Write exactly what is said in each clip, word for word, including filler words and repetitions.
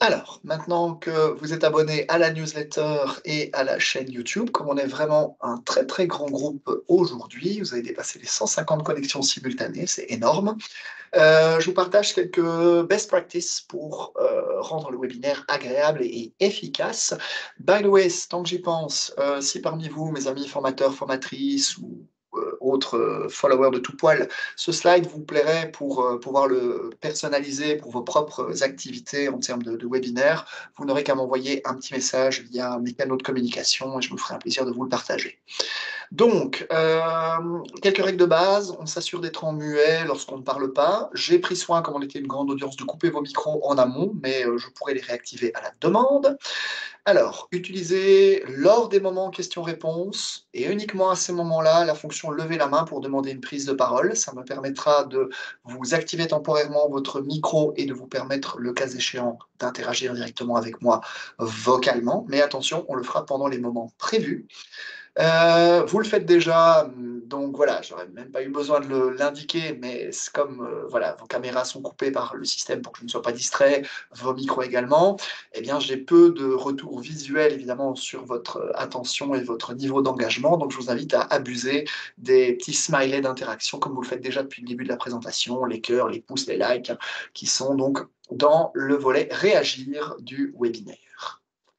Alors, maintenant que vous êtes abonné à la newsletter et à la chaîne YouTube, comme on est vraiment un très très grand groupe aujourd'hui, vous avez dépassé les cent cinquante connexions simultanées, c'est énorme. Euh, je vous partage quelques best practices pour euh, rendre le webinaire agréable et efficace. By the way, tant que j'y pense, euh, si parmi vous, mes amis formateurs, formatrices ou euh, autres euh, followers de tout poil, ce slide vous plairait pour euh, pouvoir le personnaliser pour vos propres activités en termes de, de webinaire, vous n'aurez qu'à m'envoyer un petit message via mes canaux de communication et je me ferai un plaisir de vous le partager. Donc, euh, quelques règles de base, on s'assure d'être en muet lorsqu'on ne parle pas. J'ai pris soin, comme on était une grande audience, de couper vos micros en amont, mais euh, je pourrais les réactiver à la demande. Alors, utilisez lors des moments questions-réponses, et uniquement à ces moments-là, la fonction lever la main pour demander une prise de parole. Ça me permettra de vous activer temporairement votre micro et de vous permettre, le cas échéant, d'interagir directement avec moi vocalement. Mais attention, on le fera pendant les moments prévus. Euh, vous le faites déjà, hum, donc voilà, j'aurais même pas eu besoin de le- l'indiquer, mais c'est comme euh, voilà, vos caméras sont coupées par le système pour que je ne sois pas distrait, vos micros également, eh bien j'ai peu de retours visuels évidemment sur votre euh, attention et votre niveau d'engagement, donc je vous invite à abuser des petits smileys d'interaction comme vous le faites déjà depuis le début de la présentation, les cœurs, les pouces, les likes, hein, qui sont donc dans le volet réagir du webinaire.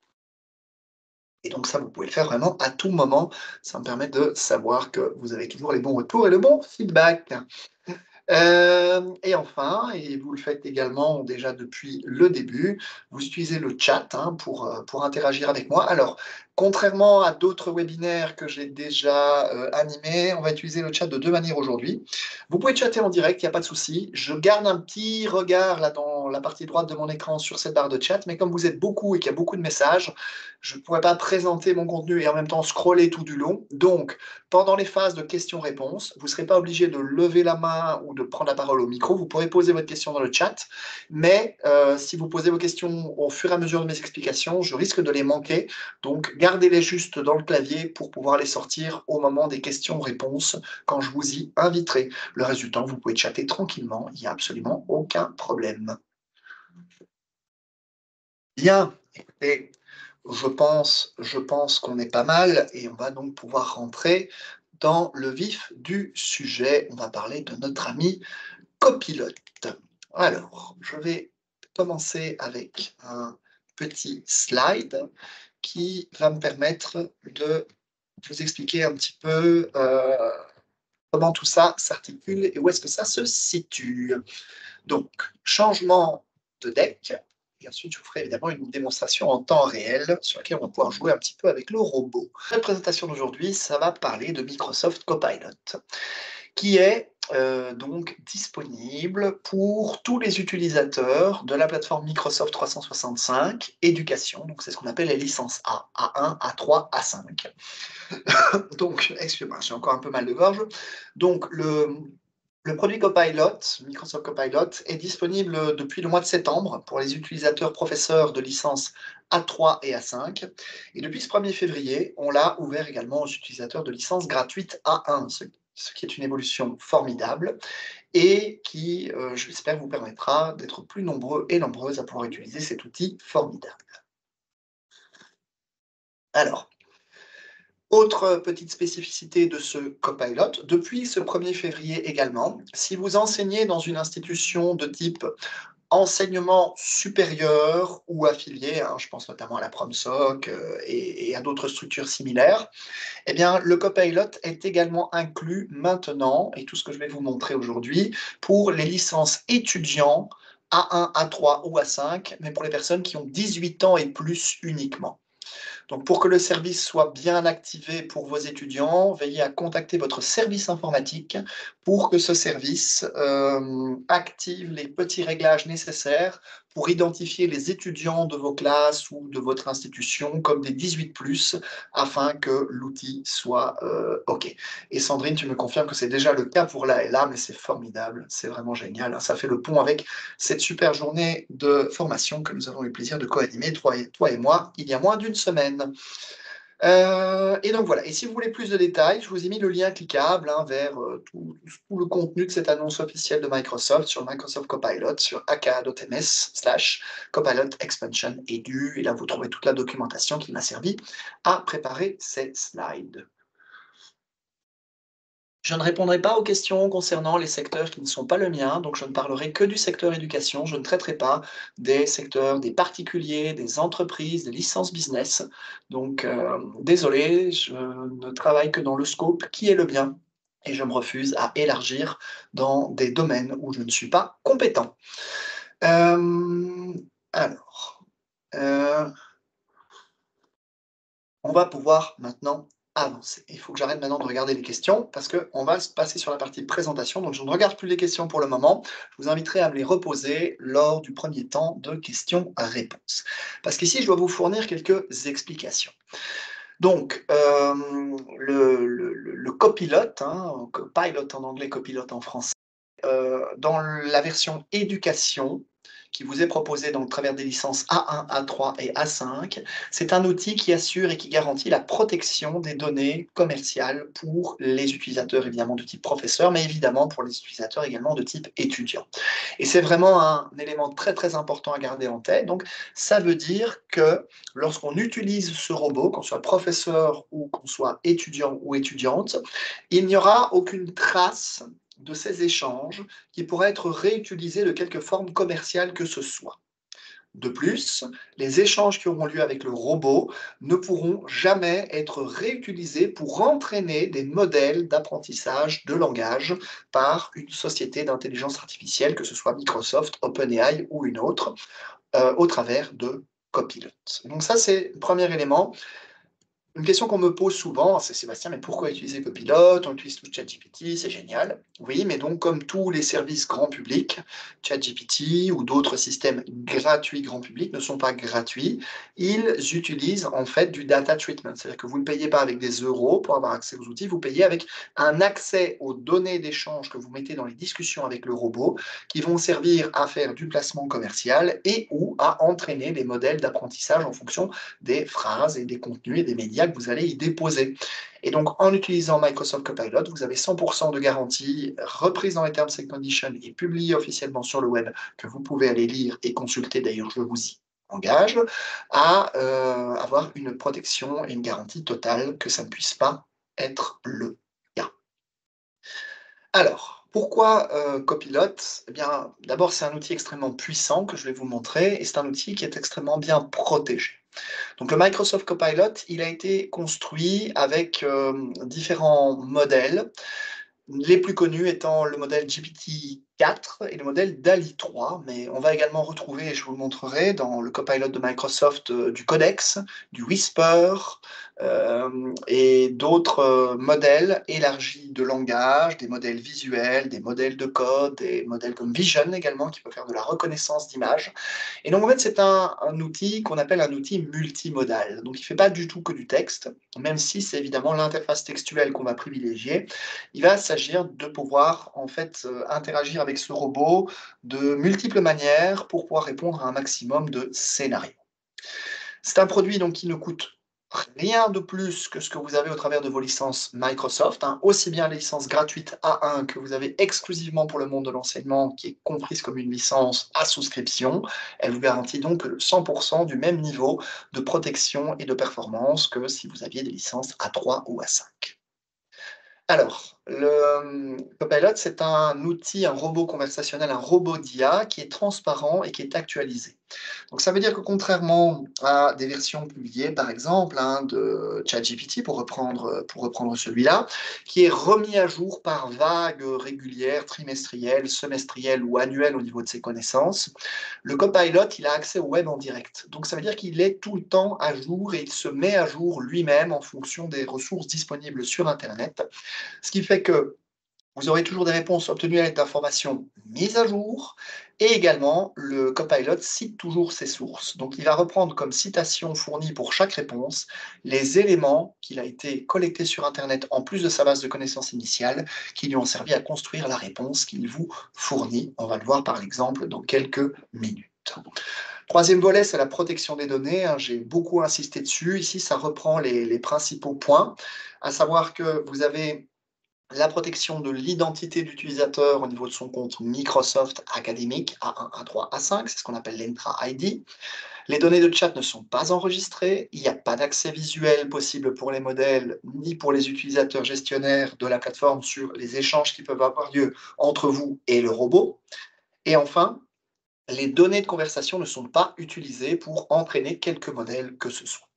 Et donc ça, vous pouvez le faire vraiment à tout moment. Ça me permet de savoir que vous avez toujours les bons retours et le bon feedback. Euh, et enfin, et vous le faites également déjà depuis le début, vous utilisez le chat hein, pour, euh, pour interagir avec moi. Alors, contrairement à d'autres webinaires que j'ai déjà euh, animés, on va utiliser le chat de deux manières aujourd'hui. Vous pouvez chatter en direct, il n'y a pas de souci. Je garde un petit regard là dans la partie droite de mon écran sur cette barre de chat, mais comme vous êtes beaucoup et qu'il y a beaucoup de messages, je ne pourrais pas présenter mon contenu et en même temps scroller tout du long. Donc, pendant les phases de questions-réponses, vous ne serez pas obligé de lever la main ou de prendre la parole au micro. Vous pourrez poser votre question dans le chat, mais euh, si vous posez vos questions au fur et à mesure de mes explications, je risque de les manquer. Donc, gardez-les juste dans le clavier pour pouvoir les sortir au moment des questions-réponses quand je vous y inviterai. Le reste du temps, vous pouvez chatter tranquillement, il n'y a absolument aucun problème. Bien, écoutez, je pense, je pense qu'on est pas mal et on va donc pouvoir rentrer dans le vif du sujet. On va parler de notre ami copilote. Alors, je vais commencer avec un petit slide qui va me permettre de vous expliquer un petit peu euh, comment tout ça s'articule et où est-ce que ça se situe. Donc, changement de deck. Et ensuite, je vous ferai évidemment une démonstration en temps réel sur laquelle on va pouvoir jouer un petit peu avec le robot. La présentation d'aujourd'hui, ça va parler de Microsoft Copilot, qui est euh, donc disponible pour tous les utilisateurs de la plateforme Microsoft trois cent soixante-cinq Éducation. Donc, c'est ce qu'on appelle les licences A, A un, A trois, A cinq. Donc, excusez-moi, j'ai encore un peu mal de gorge. Donc, le, le produit Copilot, Microsoft Copilot, est disponible depuis le mois de septembre pour les utilisateurs professeurs de licence A trois et A cinq. Et depuis ce premier février, on l'a ouvert également aux utilisateurs de licence gratuite A un, ce, ce qui est une évolution formidable et qui, euh, je l'espère, vous permettra d'être plus nombreux et nombreuses à pouvoir utiliser cet outil formidable. Alors, autre petite spécificité de ce Copilot, depuis ce premier février également, si vous enseignez dans une institution de type enseignement supérieur ou affilié, hein, je pense notamment à la PromSoc euh, et, et à d'autres structures similaires, eh bien, le Copilot est également inclus maintenant, et tout ce que je vais vous montrer aujourd'hui, pour les licences étudiants A un, A trois ou A cinq, mais pour les personnes qui ont dix-huit ans et plus uniquement. Donc, pour que le service soit bien activé pour vos étudiants, veillez à contacter votre service informatique pour que ce service euh, active les petits réglages nécessaires pour identifier les étudiants de vos classes ou de votre institution comme des dix-huit plus, afin que l'outil soit euh, OK. Et Sandrine, tu me confirmes que c'est déjà le cas pour l'A L A, mais c'est formidable, c'est vraiment génial. Ça fait le pont avec cette super journée de formation que nous avons eu le plaisir de co-animer, toi et, toi et moi, il y a moins d'une semaine. Euh, et donc voilà, et si vous voulez plus de détails, je vous ai mis le lien cliquable hein, vers euh, tout, tout le contenu de cette annonce officielle de Microsoft sur Microsoft Copilot, sur aka.ms slash Copilot Expansion Edu, et là vous trouvez toute la documentation qui m'a servi à préparer ces slides. Je ne répondrai pas aux questions concernant les secteurs qui ne sont pas le mien, donc je ne parlerai que du secteur éducation, je ne traiterai pas des secteurs des particuliers, des entreprises, des licences business. Donc euh, désolé, je ne travaille que dans le scope qui est le mien et je me refuse à élargir dans des domaines où je ne suis pas compétent. Euh, alors, euh, on va pouvoir maintenant avancer. Il faut que j'arrête maintenant de regarder les questions parce qu'on va se passer sur la partie présentation. Donc, je ne regarde plus les questions pour le moment. Je vous inviterai à me les reposer lors du premier temps de questions-réponses. Parce qu'ici, je dois vous fournir quelques explications. Donc, euh, le, le, le copilote, hein, pilot en anglais, copilote en français, euh, dans la version éducation, qui vous est proposé dans le travers des licences A un, A trois et A cinq. C'est un outil qui assure et qui garantit la protection des données commerciales pour les utilisateurs évidemment de type professeur, mais évidemment pour les utilisateurs également de type étudiant. Et c'est vraiment un élément très très important à garder en tête. Donc ça veut dire que lorsqu'on utilise ce robot, qu'on soit professeur ou qu'on soit étudiant ou étudiante, il n'y aura aucune trace de ces échanges qui pourraient être réutilisés de quelque forme commerciale que ce soit. De plus, les échanges qui auront lieu avec le robot ne pourront jamais être réutilisés pour entraîner des modèles d'apprentissage de langage par une société d'intelligence artificielle, que ce soit Microsoft, OpenAI ou une autre, euh, au travers de Copilot. Donc ça, c'est le premier élément. Une question qu'on me pose souvent, c'est Sébastien, mais pourquoi utiliser Copilot? On utilise tout ChatGPT, c'est génial. Oui, mais donc comme tous les services grand public, ChatGPT ou d'autres systèmes gratuits grand public ne sont pas gratuits. Ils utilisent en fait du data treatment, c'est-à-dire que vous ne payez pas avec des euros pour avoir accès aux outils, vous payez avec un accès aux données d'échange que vous mettez dans les discussions avec le robot, qui vont servir à faire du placement commercial et ou à entraîner des modèles d'apprentissage en fonction des phrases et des contenus et des médias que vous allez y déposer. Et donc, en utilisant Microsoft Copilot, vous avez cent pour cent de garantie reprise dans les Terms and Conditions et publiée officiellement sur le web, que vous pouvez aller lire et consulter, d'ailleurs, je vous y engage, à euh, avoir une protection et une garantie totale que ça ne puisse pas être le cas. Alors, pourquoi euh, Copilot? Eh bien, d'abord, c'est un outil extrêmement puissant que je vais vous montrer, et c'est un outil qui est extrêmement bien protégé. Donc le Microsoft Copilot, il a été construit avec euh, différents modèles, les plus connus étant le modèle G P T quatre et le modèle DALL-E trois, mais on va également retrouver, et je vous le montrerai, dans le Copilot de Microsoft euh, du Codex, du Whisper, euh, et d'autres euh, modèles élargis de langage, des modèles visuels, des modèles de code, des modèles comme Vision également, qui peut faire de la reconnaissance d'images. Et donc, en fait, c'est un, un outil qu'on appelle un outil multimodal. Donc, il ne fait pas du tout que du texte, même si c'est évidemment l'interface textuelle qu'on va privilégier. Il va s'agir de pouvoir, en fait, euh, interagir avec ce robot de multiples manières pour pouvoir répondre à un maximum de scénarios. C'est un produit donc qui ne coûte rien de plus que ce que vous avez au travers de vos licences Microsoft, hein, aussi bien les licences gratuites A un que vous avez exclusivement pour le monde de l'enseignement, qui est comprise comme une licence à souscription. Elle vous garantit donc cent pour cent du même niveau de protection et de performance que si vous aviez des licences A trois ou A cinq. Alors, le Copilot, c'est un outil, un robot conversationnel, un robot d'I A qui est transparent et qui est actualisé. Donc ça veut dire que contrairement à des versions publiées, par exemple, hein, de ChatGPT, pour reprendre, pour reprendre celui-là, qui est remis à jour par vagues régulières, trimestrielles, semestrielles ou annuelles au niveau de ses connaissances, le Copilot, il a accès au web en direct. Donc ça veut dire qu'il est tout le temps à jour et il se met à jour lui-même en fonction des ressources disponibles sur Internet. Ce qui fait que vous aurez toujours des réponses obtenues à l'aide d'informations mises à jour, et également le Copilot cite toujours ses sources. Donc il va reprendre comme citation fournie pour chaque réponse les éléments qu'il a été collectés sur Internet en plus de sa base de connaissances initiale qui lui ont servi à construire la réponse qu'il vous fournit. On va le voir par exemple dans quelques minutes. Troisième volet, c'est la protection des données, hein, j'ai beaucoup insisté dessus. Ici, ça reprend les, les principaux points, à savoir que vous avez la protection de l'identité d'utilisateur au niveau de son compte Microsoft académique A un, A trois, A cinq, c'est ce qu'on appelle l'Entra I D. Les données de chat ne sont pas enregistrées, il n'y a pas d'accès visuel possible pour les modèles ni pour les utilisateurs gestionnaires de la plateforme sur les échanges qui peuvent avoir lieu entre vous et le robot. Et enfin, les données de conversation ne sont pas utilisées pour entraîner quelque modèle que ce soit.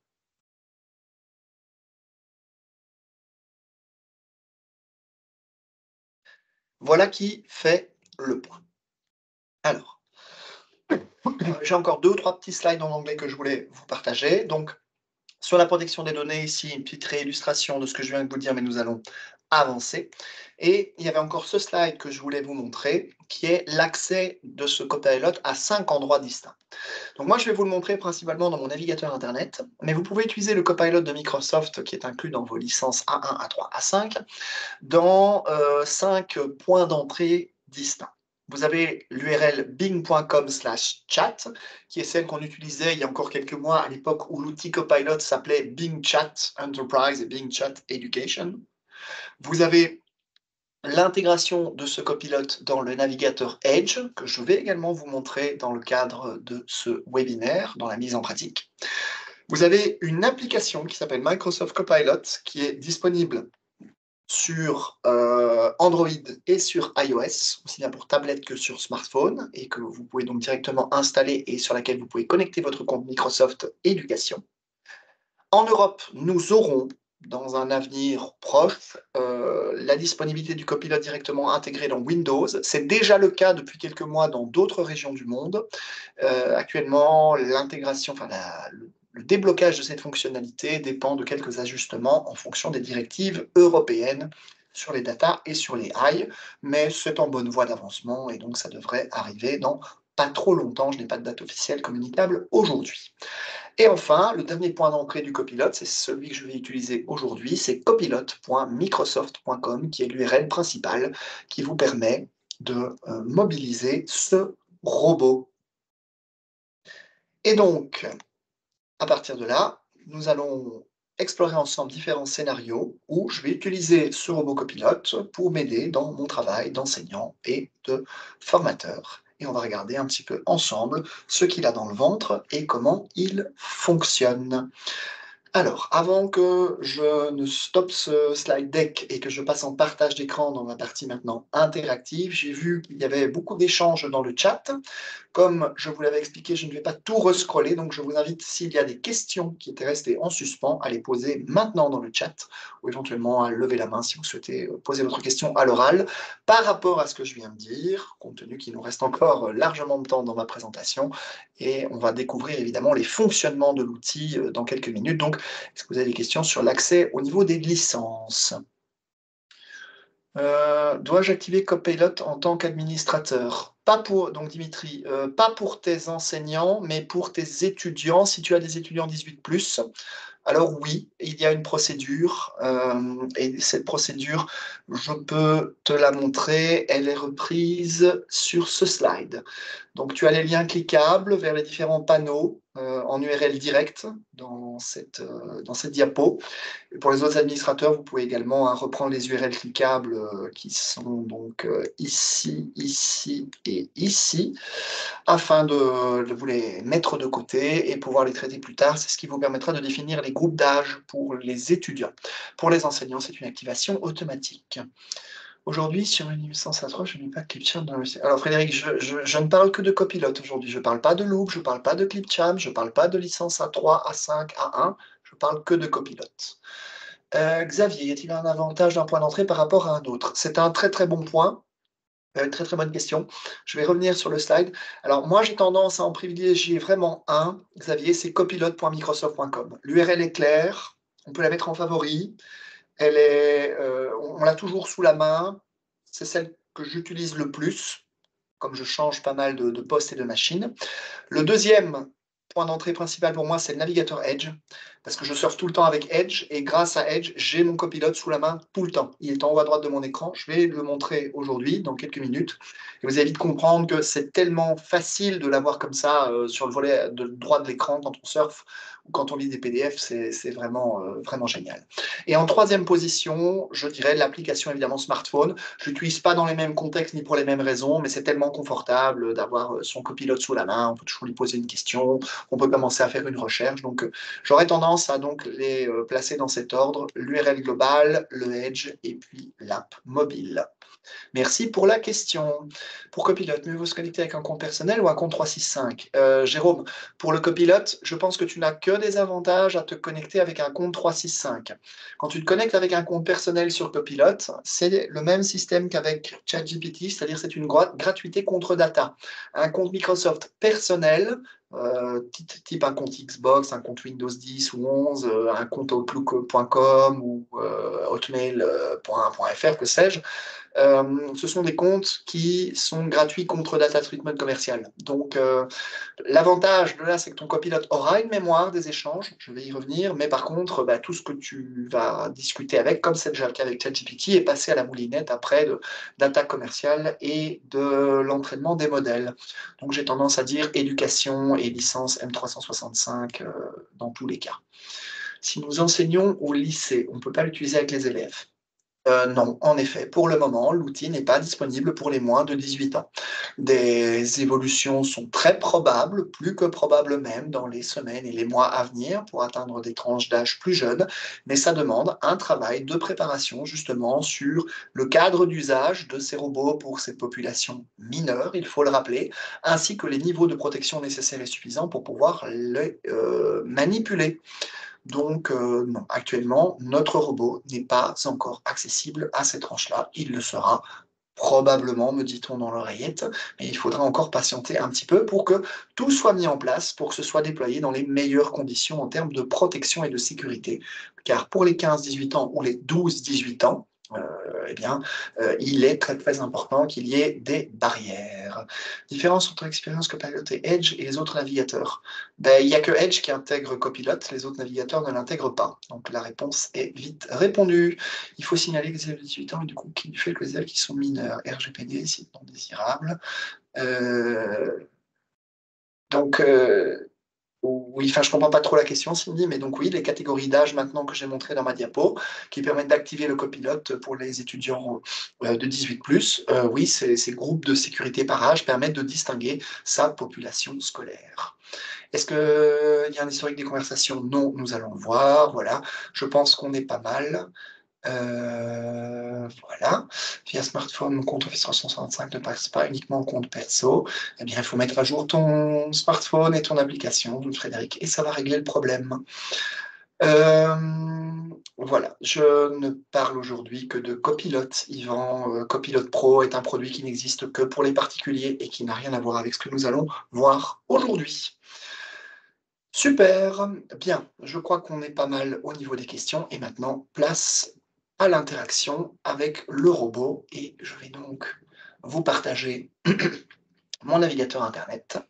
Voilà qui fait le point. Alors, j'ai encore deux ou trois petits slides en anglais que je voulais vous partager. Donc, sur la protection des données, ici, une petite réillustration de ce que je viens de vous dire, mais nous allons avancer. Et il y avait encore ce slide que je voulais vous montrer, qui est l'accès de ce Copilot à cinq endroits distincts. Donc moi, je vais vous le montrer principalement dans mon navigateur Internet, mais vous pouvez utiliser le Copilot de Microsoft, qui est inclus dans vos licences A un, A trois, A cinq, dans euh, cinq points d'entrée distincts. Vous avez l'U R L bing point com slash chat, qui est celle qu'on utilisait il y a encore quelques mois, à l'époque où l'outil Copilot s'appelait Bing Chat Enterprise et Bing Chat Education. Vous avez l'intégration de ce copilote dans le navigateur Edge, que je vais également vous montrer dans le cadre de ce webinaire, dans la mise en pratique. Vous avez une application qui s'appelle Microsoft Copilot, qui est disponible sur euh, Android et sur iOS, aussi bien pour tablette que sur smartphone, et que vous pouvez donc directement installer et sur laquelle vous pouvez connecter votre compte Microsoft Éducation. En Europe, nous aurons, dans un avenir proche, euh, la disponibilité du copilote directement intégré dans Windows. C'est déjà le cas depuis quelques mois dans d'autres régions du monde. Euh, actuellement, l'intégration, enfin la, le, le déblocage de cette fonctionnalité dépend de quelques ajustements en fonction des directives européennes sur les data et sur les A I, mais c'est en bonne voie d'avancement et donc ça devrait arriver dans pas trop longtemps. Je n'ai pas de date officielle communicable aujourd'hui. Et enfin, le dernier point d'entrée du copilote, c'est celui que je vais utiliser aujourd'hui, c'est copilot point microsoft point com, qui est l'U R L principale qui vous permet de euh, mobiliser ce robot. Et donc, à partir de là, nous allons explorer ensemble différents scénarios où je vais utiliser ce robot copilote pour m'aider dans mon travail d'enseignant et de formateur. Et on va regarder un petit peu ensemble ce qu'il a dans le ventre et comment il fonctionne. Alors, avant que je ne stoppe ce slide deck et que je passe en partage d'écran dans ma partie maintenant interactive, j'ai vu qu'il y avait beaucoup d'échanges dans le chat. Comme je vous l'avais expliqué, je ne vais pas tout rescroller, donc je vous invite, s'il y a des questions qui étaient restées en suspens, à les poser maintenant dans le chat, ou éventuellement à lever la main si vous souhaitez poser votre question à l'oral. Par rapport à ce que je viens de dire, compte tenu qu'il nous reste encore largement de temps dans ma présentation, et on va découvrir évidemment les fonctionnements de l'outil dans quelques minutes. Donc, est-ce que vous avez des questions sur l'accès au niveau des licences ? Euh, dois-je activer Copilot en tant qu'administrateur? Pas pour, donc Dimitri, euh, pas pour tes enseignants, mais pour tes étudiants. Si tu as des étudiants dix-huit plus, alors oui, il y a une procédure, euh, et cette procédure, je peux te la montrer, elle est reprise sur ce slide. Donc tu as les liens cliquables vers les différents panneaux euh, en U R L direct dans cette, euh, dans cette diapo. Et pour les autres administrateurs, vous pouvez également hein, reprendre les U R L cliquables euh, qui sont donc euh, ici, ici et ici, afin de, de vous les mettre de côté et pouvoir les traiter plus tard. C'est ce qui vous permettra de définir les groupes d'âge pour les étudiants. Pour les enseignants, c'est une activation automatique. Aujourd'hui, sur une licence A trois, je n'ai pas Clipchamp dans le... Alors Frédéric, je, je, je ne parle que de copilote aujourd'hui. Je ne parle pas de Loop, je ne parle pas de Clipchamp, je ne parle pas de licence A trois, A cinq, A un. Je parle que de copilote. Euh, Xavier, y a-t-il un avantage d'un point d'entrée par rapport à un autre? C'est un très très bon point. Euh, très très bonne question. Je vais revenir sur le slide. Alors moi j'ai tendance à en privilégier vraiment un, Xavier, c'est copilot point microsoft point com. L'U R L est claire, on peut la mettre en favori, elle est, euh, on l'a toujours sous la main, c'est celle que j'utilise le plus, comme je change pas mal de, de postes et de machines. Le deuxième, point d'entrée principal pour moi, c'est le navigateur Edge, parce que je surfe tout le temps avec Edge et grâce à Edge, j'ai mon copilote sous la main tout le temps. Il est en haut à droite de mon écran. Je vais le montrer aujourd'hui, dans quelques minutes. Et vous allez vite comprendre que c'est tellement facile de l'avoir comme ça euh, sur le volet de droit de l'écran quand on surfe ou quand on lit des P D F. C'est vraiment, euh, vraiment génial. Et en troisième position, je dirais l'application évidemment smartphone. Je l'utilise pas dans les mêmes contextes ni pour les mêmes raisons, mais c'est tellement confortable d'avoir son copilote sous la main. On peut toujours lui poser une question, on peut commencer à faire une recherche. Donc, euh, j'aurais tendance à donc les euh, placer dans cet ordre, l'U R L global, le Edge et puis l'app mobile. Merci pour la question. Pour Copilote, mieux vaut se connecter avec un compte personnel ou un compte trois cent soixante-cinq? euh, Jérôme, pour le Copilote, je pense que tu n'as que des avantages à te connecter avec un compte trois cent soixante-cinq. Quand tu te connectes avec un compte personnel sur Copilote, c'est le même système qu'avec ChatGPT, c'est-à-dire c'est une gratuité contre data. Un compte Microsoft personnel, euh, type un compte Xbox, un compte Windows dix ou onze, euh, un compte Outlook point com ou euh, hotmail point fr, que sais-je, euh, ce sont des comptes qui sont gratuits contre data treatment commercial. Donc, euh, l'avantage de là, c'est que ton copilote aura une mémoire des échanges, je vais y revenir, mais par contre, bah, tout ce que tu vas discuter avec, comme c'est déjà le cas avec ChatGPT, est passé à la moulinette après de data commerciale et de l'entraînement des modèles. Donc, j'ai tendance à dire éducation et licence M trois cent soixante-cinq euh, dans tous les cas. Si nous enseignons au lycée, on ne peut pas l'utiliser avec les élèves. Euh, non, en effet, pour le moment, l'outil n'est pas disponible pour les moins de dix-huit ans. Des évolutions sont très probables, plus que probables même, dans les semaines et les mois à venir pour atteindre des tranches d'âge plus jeunes, mais ça demande un travail de préparation justement sur le cadre d'usage de ces robots pour ces populations mineures, il faut le rappeler, ainsi que les niveaux de protection nécessaires et suffisants pour pouvoir les euh, manipuler. Donc, euh, non, actuellement, notre robot n'est pas encore accessible à ces tranches-là. Il le sera probablement, me dit-on dans l'oreillette, mais il faudra encore patienter un petit peu pour que tout soit mis en place, pour que ce soit déployé dans les meilleures conditions en termes de protection et de sécurité. Car pour les quinze dix-huit ans ou les douze dix-huit ans, euh, eh bien, euh, il est très très important qu'il y ait des barrières. Différence entre l'expérience Copilot et Edge et les autres navigateurs. Ben, il n'y a que Edge qui intègre Copilot, les autres navigateurs ne l'intègrent pas. Donc la réponse est vite répondue. Il faut signaler que les élèves de dix-huit ans, et du coup, qui fait que les élèves qui sont mineurs, R G P D, c'est non désirable. Euh, donc, euh, oui, enfin, je comprends pas trop la question, Cindy, mais donc oui, les catégories d'âge maintenant que j'ai montrées dans ma diapo, qui permettent d'activer le copilote pour les étudiants euh, de dix-huit plus, euh, oui, ces, ces groupes de sécurité par âge permettent de distinguer sa population scolaire. Est-ce qu'il y a un historique des conversations? Non, nous allons le voir, voilà. Je pense qu'on est pas mal. Euh, voilà. Via smartphone, mon compte Office trois cent soixante-cinq ne passe pas uniquement au compte perso. Eh bien, il faut mettre à jour ton smartphone et ton application, Frédéric, et ça va régler le problème. Euh, voilà, je ne parle aujourd'hui que de Copilot. Yvan, euh, Copilot Pro est un produit qui n'existe que pour les particuliers et qui n'a rien à voir avec ce que nous allons voir aujourd'hui. Super, bien, je crois qu'on est pas mal au niveau des questions et maintenant place à l'interaction avec le robot et je vais donc vous partager mon navigateur internet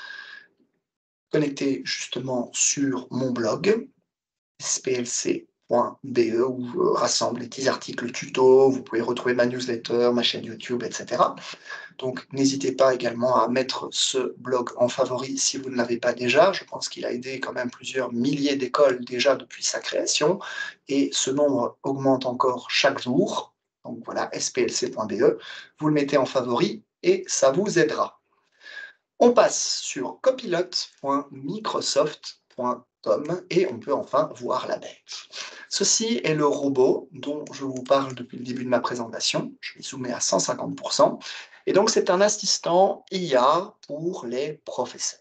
connecté justement sur mon blog s p l c point b e où je rassemble les petits articles tutos, vous pouvez retrouver ma newsletter, ma chaîne YouTube, et cetera. Donc, n'hésitez pas également à mettre ce blog en favori si vous ne l'avez pas déjà. Je pense qu'il a aidé quand même plusieurs milliers d'écoles déjà depuis sa création et ce nombre augmente encore chaque jour. Donc voilà, s p l c point b e, vous le mettez en favori et ça vous aidera. On passe sur copilot point microsoft point com et on peut enfin voir la bête. Ceci est le robot dont je vous parle depuis le début de ma présentation. Je vais zoomer à cent cinquante pour cent. Et donc, c'est un assistant I A pour les professeurs.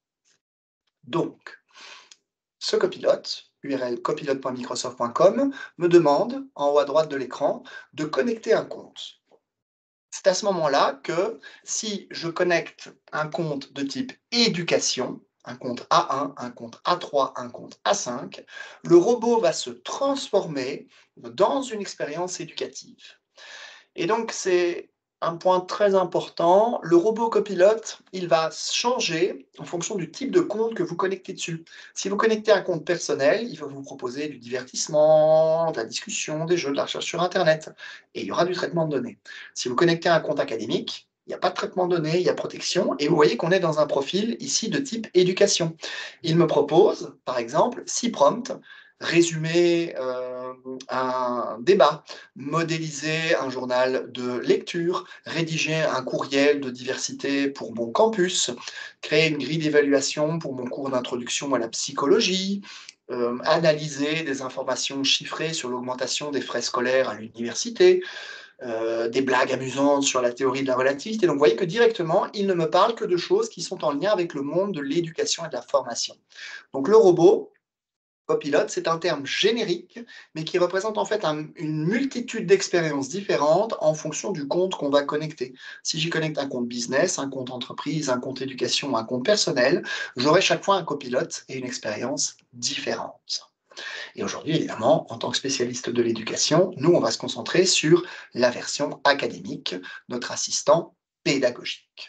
Donc, ce copilote, U R L copilot point microsoft point com, me demande, en haut à droite de l'écran, de connecter un compte. C'est à ce moment-là que si je connecte un compte de type éducation, un compte A un, un compte A trois, un compte A cinq, le robot va se transformer dans une expérience éducative. Et donc, c'est Un point très important, le robot copilote, il va changer en fonction du type de compte que vous connectez dessus. Si vous connectez un compte personnel, il va vous proposer du divertissement, de la discussion, des jeux, de la recherche sur internet et il y aura du traitement de données. Si vous connectez un compte académique, il n'y a pas de traitement de données, il y a protection et vous voyez qu'on est dans un profil ici de type éducation. Il me propose, par exemple, six prompts, résumer euh, un débat, modéliser un journal de lecture, rédiger un courriel de diversité pour mon campus, créer une grille d'évaluation pour mon cours d'introduction à la psychologie, euh, analyser des informations chiffrées sur l'augmentation des frais scolaires à l'université, euh, des blagues amusantes sur la théorie de la relativité. Donc vous voyez que directement, il ne me parle que de choses qui sont en lien avec le monde de l'éducation et de la formation. Donc le robot, copilote, c'est un terme générique, mais qui représente en fait un, une multitude d'expériences différentes en fonction du compte qu'on va connecter. Si j'y connecte un compte business, un compte entreprise, un compte éducation, un compte personnel, j'aurai chaque fois un copilote et une expérience différente. Et aujourd'hui, évidemment, en tant que spécialiste de l'éducation, nous, on va se concentrer sur la version académique, notre assistant pédagogique.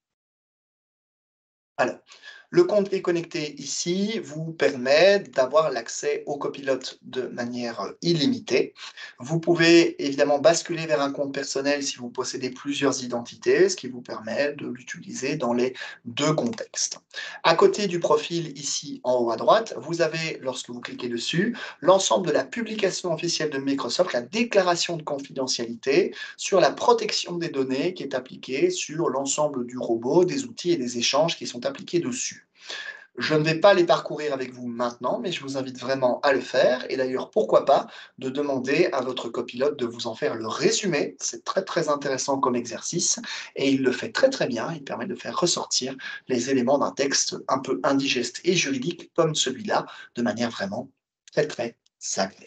Alors, le compte qui est connecté ici vous permet d'avoir l'accès au copilote de manière illimitée. Vous pouvez évidemment basculer vers un compte personnel si vous possédez plusieurs identités, ce qui vous permet de l'utiliser dans les deux contextes. À côté du profil ici en haut à droite, vous avez, lorsque vous cliquez dessus, l'ensemble de la publication officielle de Microsoft, la déclaration de confidentialité sur la protection des données qui est appliquée sur l'ensemble du robot, des outils et des échanges qui sont appliqués dessus. Je ne vais pas les parcourir avec vous maintenant, mais je vous invite vraiment à le faire. Et d'ailleurs, pourquoi pas de demander à votre copilote de vous en faire le résumé. C'est très très intéressant comme exercice et il le fait très très bien. Il permet de faire ressortir les éléments d'un texte un peu indigeste et juridique comme celui-là de manière vraiment très très agréable.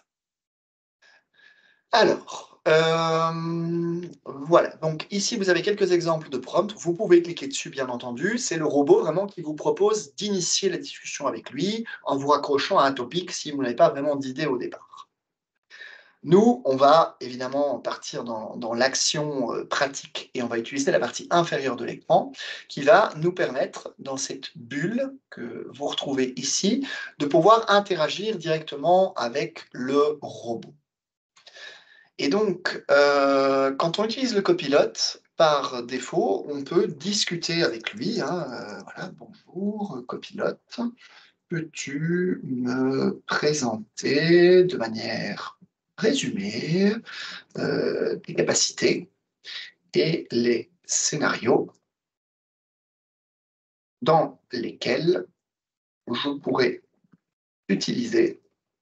Alors, euh, voilà, donc ici vous avez quelques exemples de prompts, vous pouvez cliquer dessus bien entendu, c'est le robot vraiment qui vous propose d'initier la discussion avec lui en vous raccrochant à un topic si vous n'avez pas vraiment d'idée au départ. Nous, on va évidemment partir dans, dans l'action euh, pratique et on va utiliser la partie inférieure de l'écran qui va nous permettre, dans cette bulle que vous retrouvez ici, de pouvoir interagir directement avec le robot. Et donc, euh, quand on utilise le copilote, par défaut, on peut discuter avec lui. Hein, euh, voilà, bonjour, copilote. Peux-tu me présenter de manière résumée euh, tes capacités et les scénarios dans lesquels je pourrais utiliser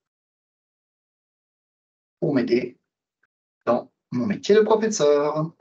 pour m'aider dans mon métier de professeur?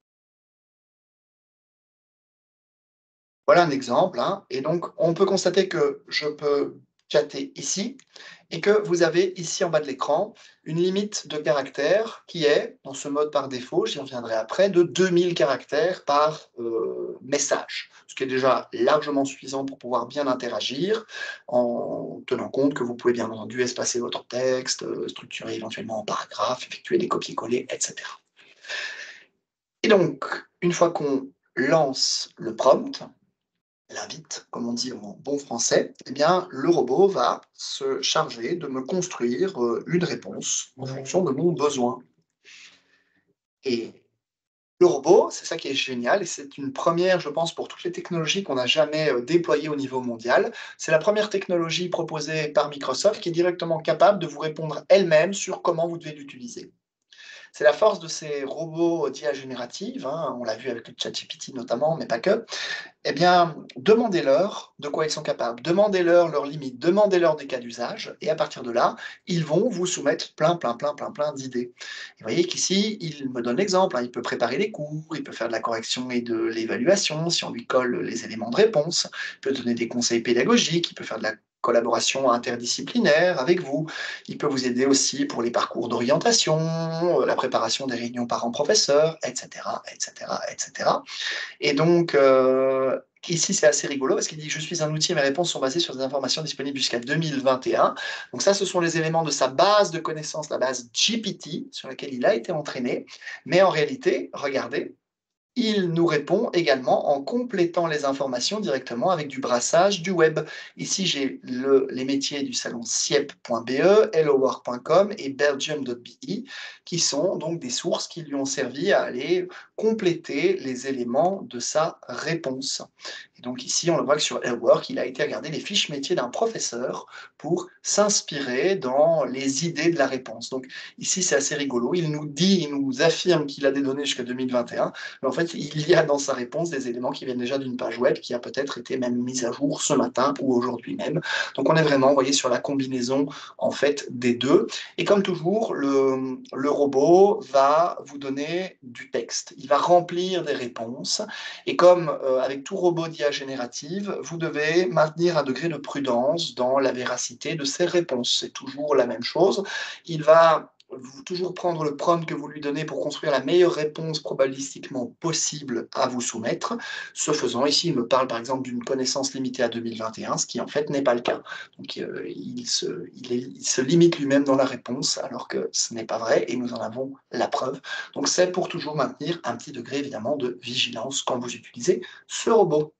Voilà un exemple, hein. Et donc, on peut constater que je peux chatter ici et que vous avez ici en bas de l'écran une limite de caractères qui est, dans ce mode par défaut, j'y reviendrai après, de deux mille caractères par euh, message, ce qui est déjà largement suffisant pour pouvoir bien interagir en tenant compte que vous pouvez bien entendu espacer votre texte, euh, structurer éventuellement en paragraphes, effectuer des copier-coller, et cetera. Et donc, une fois qu'on lance le prompt, l'invite, comme on dit en bon français, eh bien, le robot va se charger de me construire euh, une réponse en fonction de mon besoin. Et le robot, c'est ça qui est génial, et c'est une première, je pense, pour toutes les technologies qu'on n'a jamais euh, déployées au niveau mondial. C'est la première technologie proposée par Microsoft qui est directement capable de vous répondre elle-même sur comment vous devez l'utiliser. C'est la force de ces robots d'I A générative, hein, on l'a vu avec le ChatGPT notamment, mais pas que. Eh bien, demandez-leur de quoi ils sont capables, demandez-leur leurs limites, demandez-leur des cas d'usage, et à partir de là, ils vont vous soumettre plein, plein, plein, plein, plein d'idées. Vous voyez qu'ici, il me donne l'exemple, hein, il peut préparer les cours, il peut faire de la correction et de l'évaluation si on lui colle les éléments de réponse, il peut donner des conseils pédagogiques, il peut faire de la collaboration interdisciplinaire avec vous. Il peut vous aider aussi pour les parcours d'orientation, euh, la préparation des réunions parents-professeurs, et cetera, et cetera, et cetera. Et donc, euh, ici, c'est assez rigolo parce qu'il dit: «Je suis un outil et mes réponses sont basées sur des informations disponibles jusqu'à deux mille vingt et un». Donc ça, ce sont les éléments de sa base de connaissances, la base G P T, sur laquelle il a été entraîné. Mais en réalité, regardez, il nous répond également en complétant les informations directement avec du brassage du web. Ici, j'ai le- les métiers du salon siep point b e, hello work point com et belgium point b i, qui sont donc des sources qui lui ont servi à aller compléter les éléments de sa réponse. Et donc ici, on le voit que sur Hello Work, il a été regarder les fiches métiers d'un professeur pour s'inspirer dans les idées de la réponse. Donc ici, c'est assez rigolo. Il nous dit, il nous affirme qu'il a des données jusqu'à deux mille vingt et un, mais en fait, il y a dans sa réponse des éléments qui viennent déjà d'une page web qui a peut-être été même mise à jour ce matin ou aujourd'hui même. Donc on est vraiment, vous voyez, sur la combinaison en fait des deux. Et comme toujours, le, le robot va vous donner du texte. Il va remplir des réponses. Et comme euh, avec tout robot d'I A générative, vous devez maintenir un degré de prudence dans la véracité de ces réponses. C'est toujours la même chose. Il va vous toujours prendre le prompt que vous lui donnez pour construire la meilleure réponse probabilistiquement possible à vous soumettre. Ce faisant, ici, il me parle par exemple d'une connaissance limitée à deux mille vingt et un, ce qui en fait n'est pas le cas. Donc euh, il, se, il, est, il se limite lui-même dans la réponse, alors que ce n'est pas vrai, et nous en avons la preuve. Donc c'est pour toujours maintenir un petit degré évidemment de vigilance quand vous utilisez ce robot.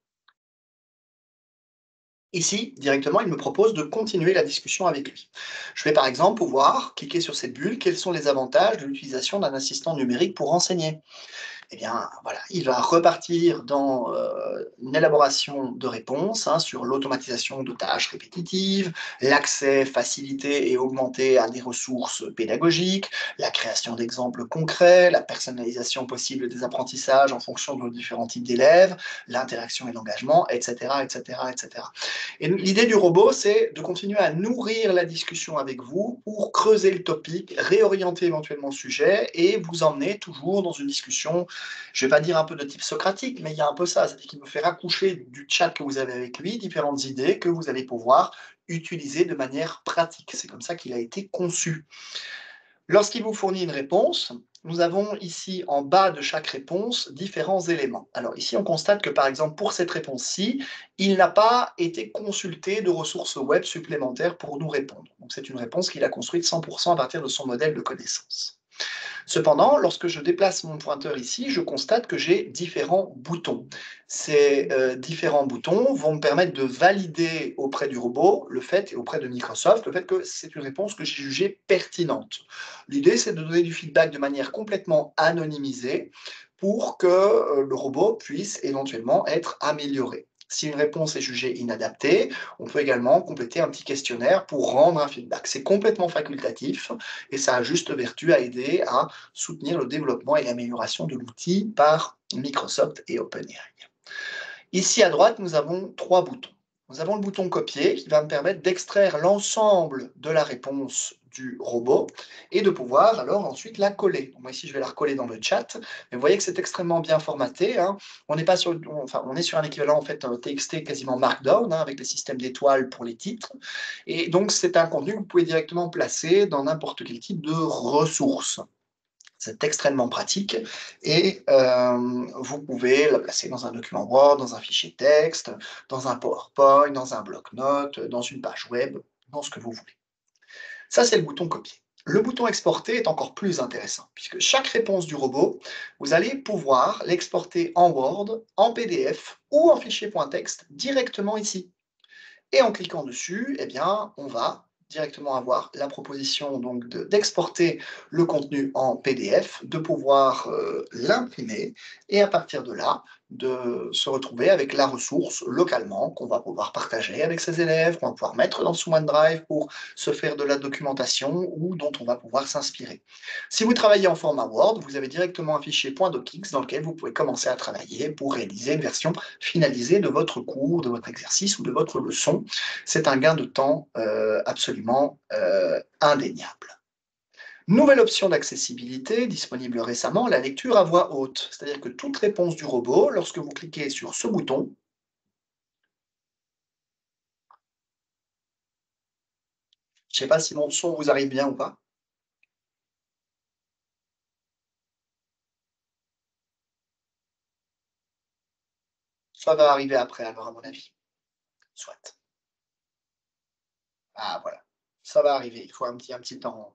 Ici, directement, il me propose de continuer la discussion avec lui. Je vais par exemple pouvoir cliquer sur cette bulle. Quels sont les avantages de l'utilisation d'un assistant numérique pour enseigner? Eh bien, voilà, il va repartir dans euh, une élaboration de réponses hein, sur l'automatisation de tâches répétitives, l'accès facilité et augmenté à des ressources pédagogiques, la création d'exemples concrets, la personnalisation possible des apprentissages en fonction de différents types d'élèves, l'interaction et l'engagement, et cetera, et cetera, et cetera. Et l'idée du robot, c'est de continuer à nourrir la discussion avec vous pour creuser le topic, réorienter éventuellement le sujet et vous emmener toujours dans une discussion, je ne vais pas dire un peu de type socratique, mais il y a un peu ça, c'est-à-dire qu'il me fait accoucher du chat que vous avez avec lui, différentes idées que vous allez pouvoir utiliser de manière pratique. C'est comme ça qu'il a été conçu. Lorsqu'il vous fournit une réponse, nous avons ici en bas de chaque réponse différents éléments. Alors ici, on constate que par exemple pour cette réponse-ci, il n'a pas été consulté de ressources web supplémentaires pour nous répondre. Donc c'est une réponse qu'il a construite cent pour cent à partir de son modèle de connaissance. Cependant, lorsque je déplace mon pointeur ici, je constate que j'ai différents boutons. Ces euh, différents boutons vont me permettre de valider auprès du robot le fait, et auprès de Microsoft, le fait que c'est une réponse que j'ai jugée pertinente. L'idée, c'est de donner du feedback de manière complètement anonymisée pour que euh, le robot puisse éventuellement être amélioré. Si une réponse est jugée inadaptée, on peut également compléter un petit questionnaire pour rendre un feedback. C'est complètement facultatif et ça a juste vertu à aider à soutenir le développement et l'amélioration de l'outil par Microsoft et OpenAI. Ici à droite, nous avons trois boutons. Nous avons le bouton copier qui va me permettre d'extraire l'ensemble de la réponse du robot et de pouvoir alors ensuite la coller. Donc, moi ici, je vais la recoller dans le chat, mais vous voyez que c'est extrêmement bien formaté. Hein. On n'est pas sur, enfin, on est sur un équivalent en fait T X T quasiment Markdown hein, avec les systèmes d'étoiles pour les titres. Et donc, c'est un contenu que vous pouvez directement placer dans n'importe quel type de ressources. C'est extrêmement pratique et euh, vous pouvez la placer dans un document Word, dans un fichier texte, dans un PowerPoint, dans un bloc-notes, dans une page web, dans ce que vous voulez. Ça, c'est le bouton copier. Le bouton exporter est encore plus intéressant, puisque chaque réponse du robot, vous allez pouvoir l'exporter en Word, en P D F ou en fichier .texte directement ici. Et en cliquant dessus, eh bien, on va directement avoir la proposition donc de- d'exporter le contenu en P D F, de pouvoir euh, l'imprimer et à partir de là, de se retrouver avec la ressource localement qu'on va pouvoir partager avec ses élèves, qu'on va pouvoir mettre dans son OneDrive pour se faire de la documentation ou dont on va pouvoir s'inspirer. Si vous travaillez en format Word, vous avez directement un fichier .docx dans lequel vous pouvez commencer à travailler pour réaliser une version finalisée de votre cours, de votre exercice ou de votre leçon. C'est un gain de temps euh, absolument euh, indéniable. Nouvelle option d'accessibilité disponible récemment, la lecture à voix haute. C'est-à-dire que toute réponse du robot, lorsque vous cliquez sur ce bouton, Je ne sais pas si mon son vous arrive bien ou pas? Ça va arriver après alors à mon avis. Soit. Ah voilà, ça va arriver, il faut un petit un petit temps.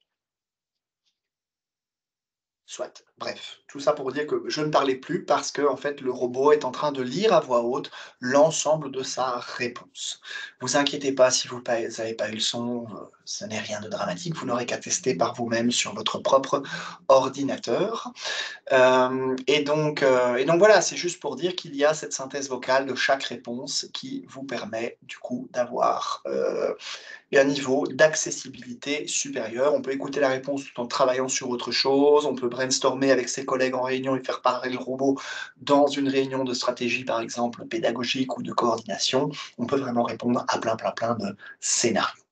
Soit. Bref, tout ça pour dire que je ne parlais plus parce que en fait, le robot est en train de lire à voix haute l'ensemble de sa réponse. Vous inquiétez pas si vous n'avez pas eu le son, heu, ce n'est rien de dramatique, vous n'aurez qu'à tester par vous-même sur votre propre ordinateur. Hem et donc heu et donc voilà, c'est juste pour dire qu'il y a cette synthèse vocale de chaque réponse qui vous permet du coup d'avoir, heu et un niveau d'accessibilité supérieur. On peut écouter la réponse tout en travaillant sur autre chose, on peut brainstormer avec ses collègues en réunion et faire parler le robot dans une réunion de stratégie, par exemple, pédagogique ou de coordination. On peut vraiment répondre à plein, plein, plein de scénarios.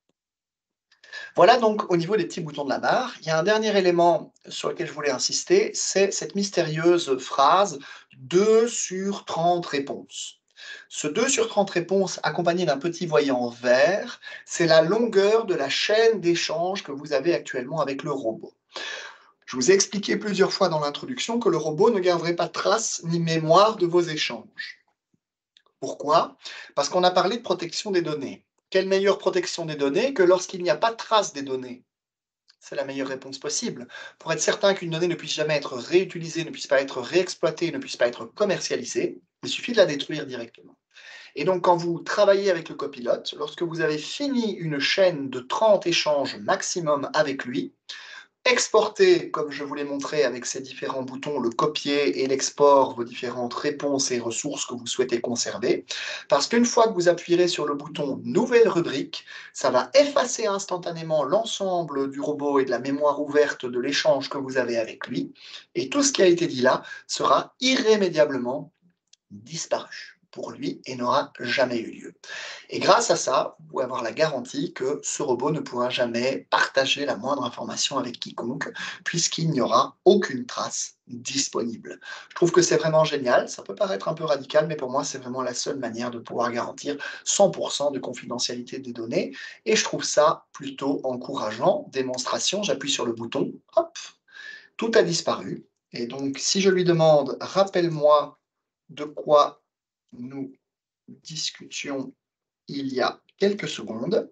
Voilà donc au niveau des petits boutons de la barre. Il y a un dernier élément sur lequel je voulais insister, c'est cette mystérieuse phrase deux sur trente réponses. Ce deux sur trente réponses accompagné d'un petit voyant vert, c'est la longueur de la chaîne d'échange que vous avez actuellement avec le robot. Je vous ai expliqué plusieurs fois dans l'introduction que le robot ne garderait pas trace ni mémoire de vos échanges. Pourquoi? Parce qu'on a parlé de protection des données. Quelle meilleure protection des données que lorsqu'il n'y a pas de trace des données? C'est la meilleure réponse possible. Pour être certain qu'une donnée ne puisse jamais être réutilisée, ne puisse pas être réexploitée, ne puisse pas être commercialisée, il suffit de la détruire directement. Et donc, quand vous travaillez avec le copilote, lorsque vous avez fini une chaîne de trente échanges maximum avec lui, exportez, comme je vous l'ai montré avec ces différents boutons, le copier et l'export, vos différentes réponses et ressources que vous souhaitez conserver. Parce qu'une fois que vous appuierez sur le bouton Nouvelle rubrique, ça va effacer instantanément l'ensemble du robot et de la mémoire ouverte de l'échange que vous avez avec lui. Et tout ce qui a été dit là sera irrémédiablement disparu pour lui et n'aura jamais eu lieu. Et grâce à ça, vous pouvez avoir la garantie que ce robot ne pourra jamais partager la moindre information avec quiconque, puisqu'il n'y aura aucune trace disponible. Je trouve que c'est vraiment génial. Ça peut paraître un peu radical, mais pour moi, c'est vraiment la seule manière de pouvoir garantir cent pour cent de confidentialité des données. Et je trouve ça plutôt encourageant. Démonstration, j'appuie sur le bouton, hop, tout a disparu. Et donc, si je lui demande, rappelle-moi de quoi nous discutions il y a quelques secondes,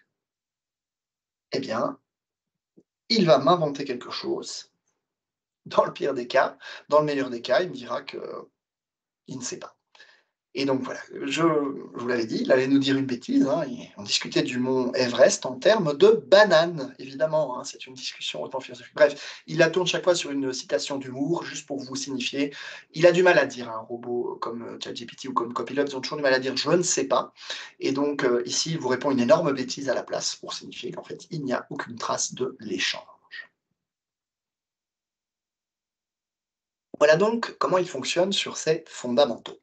eh bien, il va m'inventer quelque chose. Dans le pire des cas, dans le meilleur des cas, il me dira qu'il ne sait pas. Et donc voilà, je, je vous l'avais dit, il allait nous dire une bêtise, hein, et on discutait du mont Everest en termes de bananes, évidemment, hein, c'est une discussion autant philosophique. Bref, il la tourne chaque fois sur une citation d'humour, juste pour vous signifier. Il a du mal à dire, un robot comme euh, ChatGPT ou comme Copilot, ils ont toujours du mal à dire je ne sais pas. Et donc euh, ici, il vous répond une énorme bêtise à la place pour signifier qu'en fait, il n'y a aucune trace de l'échange. Voilà donc comment il fonctionne sur ses fondamentaux.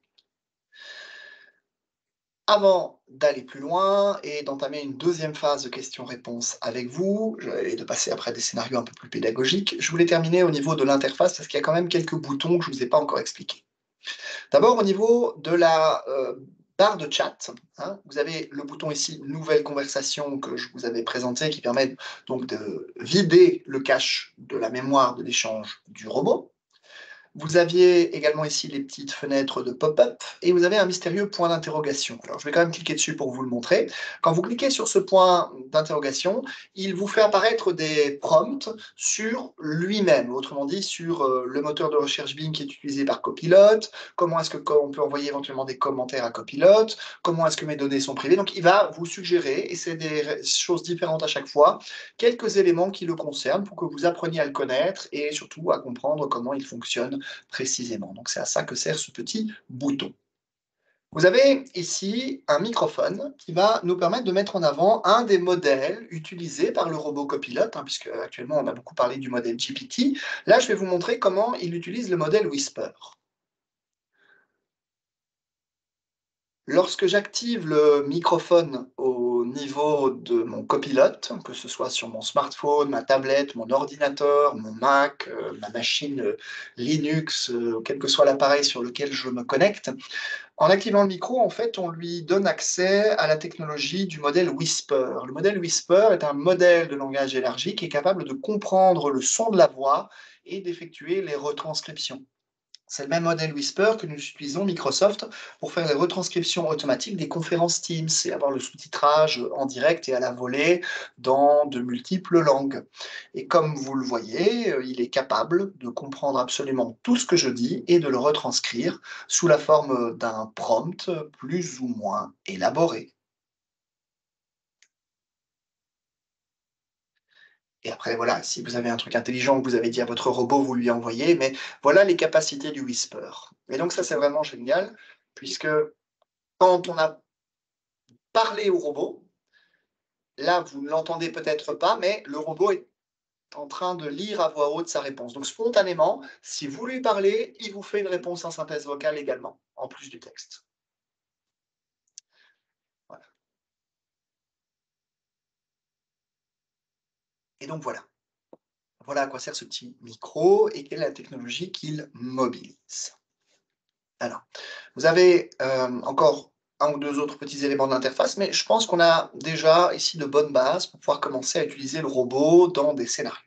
Avant d'aller plus loin et d'entamer une deuxième phase de questions-réponses avec vous, je et de passer après des scénarios un peu plus pédagogiques, je voulais terminer au niveau de l'interface parce qu'il y a quand même quelques boutons que je ne vous ai pas encore expliqués. D'abord au niveau de la, heu, barre de chat, hein, vous avez le bouton ici «Nouvelle conversation» que je vous avais présenté qui permet donc de vider le cache de la mémoire de l'échange du robot. Vous aviez également ici les petites fenêtres de pop-up et vous avez un mystérieux point d'interrogation. Alors, je vais quand même cliquer dessus pour vous le montrer. Quand vous cliquez sur ce point d'interrogation, il vous fait apparaître des prompts sur lui-même, autrement dit sur euh, le moteur de recherche Bing qui est utilisé par Copilot, comment est-ce que co- on peut envoyer éventuellement des commentaires à Copilot, comment est-ce que mes données sont privées. Donc, il va vous suggérer, et c'est des ré- choses différentes à chaque fois, quelques éléments qui le concernent pour que vous appreniez à le connaître et surtout à comprendre comment il fonctionne précisément. Donc c'est à ça que sert ce petit bouton. Vous avez ici un microphone qui va nous permettre de mettre en avant un des modèles utilisés par le robot copilote, hein, puisque actuellement on a beaucoup parlé du modèle G P T. Là, je vais vous montrer comment il utilise le modèle Whisper. Lorsque j'active le microphone au niveau de mon copilote, que ce soit sur mon smartphone, ma tablette, mon ordinateur, mon Mac, heu, ma machine, heu, Linux, heu, quel que soit l'appareil sur lequel je me connecte. En activant le micro, en fait, on lui donne accès à la technologie du modèle Whisper. Le modèle Whisper est un modèle de langage élargi qui est capable de comprendre le son de la voix et d'effectuer les retranscriptions. C'est le même modèle Whisper que nous utilisons Microsoft pour faire les retranscriptions automatiques des conférences Teams et avoir le sous-titrage en direct et à la volée dans de multiples langues. Et comme vous le voyez, euh, il est capable de comprendre absolument tout ce que je dis et de le retranscrire sous la forme d'un prompt plus ou moins élaboré. Et après, voilà, si vous avez un truc intelligent que vous avez dit à votre robot, vous lui envoyez, mais voilà les capacités du Whisper. Et donc ça, c'est vraiment génial, puisque quand on a parlé au robot, là, vous ne l'entendez peut-être pas, mais le robot est en train de lire à voix haute sa réponse. Donc spontanément, si vous lui parlez, il vous fait une réponse en synthèse vocale également, en plus du texte. Voilà. Et donc voilà. Voilà à quoi sert ce petit micro et quelle est la technologie qu'il mobilise. Alors, vous avez, hem, encore un ou deux autres petits éléments d'interface, mais je pense qu'on a déjà ici de bonnes bases pour pouvoir commencer à utiliser le robot dans des scénarios.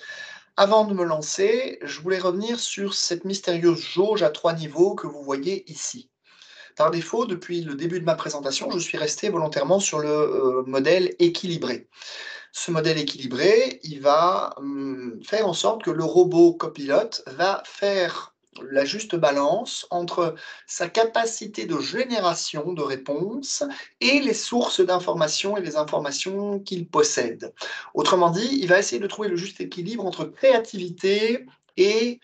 Avant de me lancer, je voulais revenir sur cette mystérieuse jauge à trois niveaux que vous voyez ici. Par défaut, depuis le début de ma présentation, je suis resté volontairement sur le, heu, modèle équilibré. Ce modèle équilibré, il va, mmh, faire en sorte que le robot copilote va faire la juste balance entre sa capacité de génération de réponses et les sources d'informations et les informations qu'il possède. Autrement dit, il va essayer de trouver le juste équilibre entre créativité et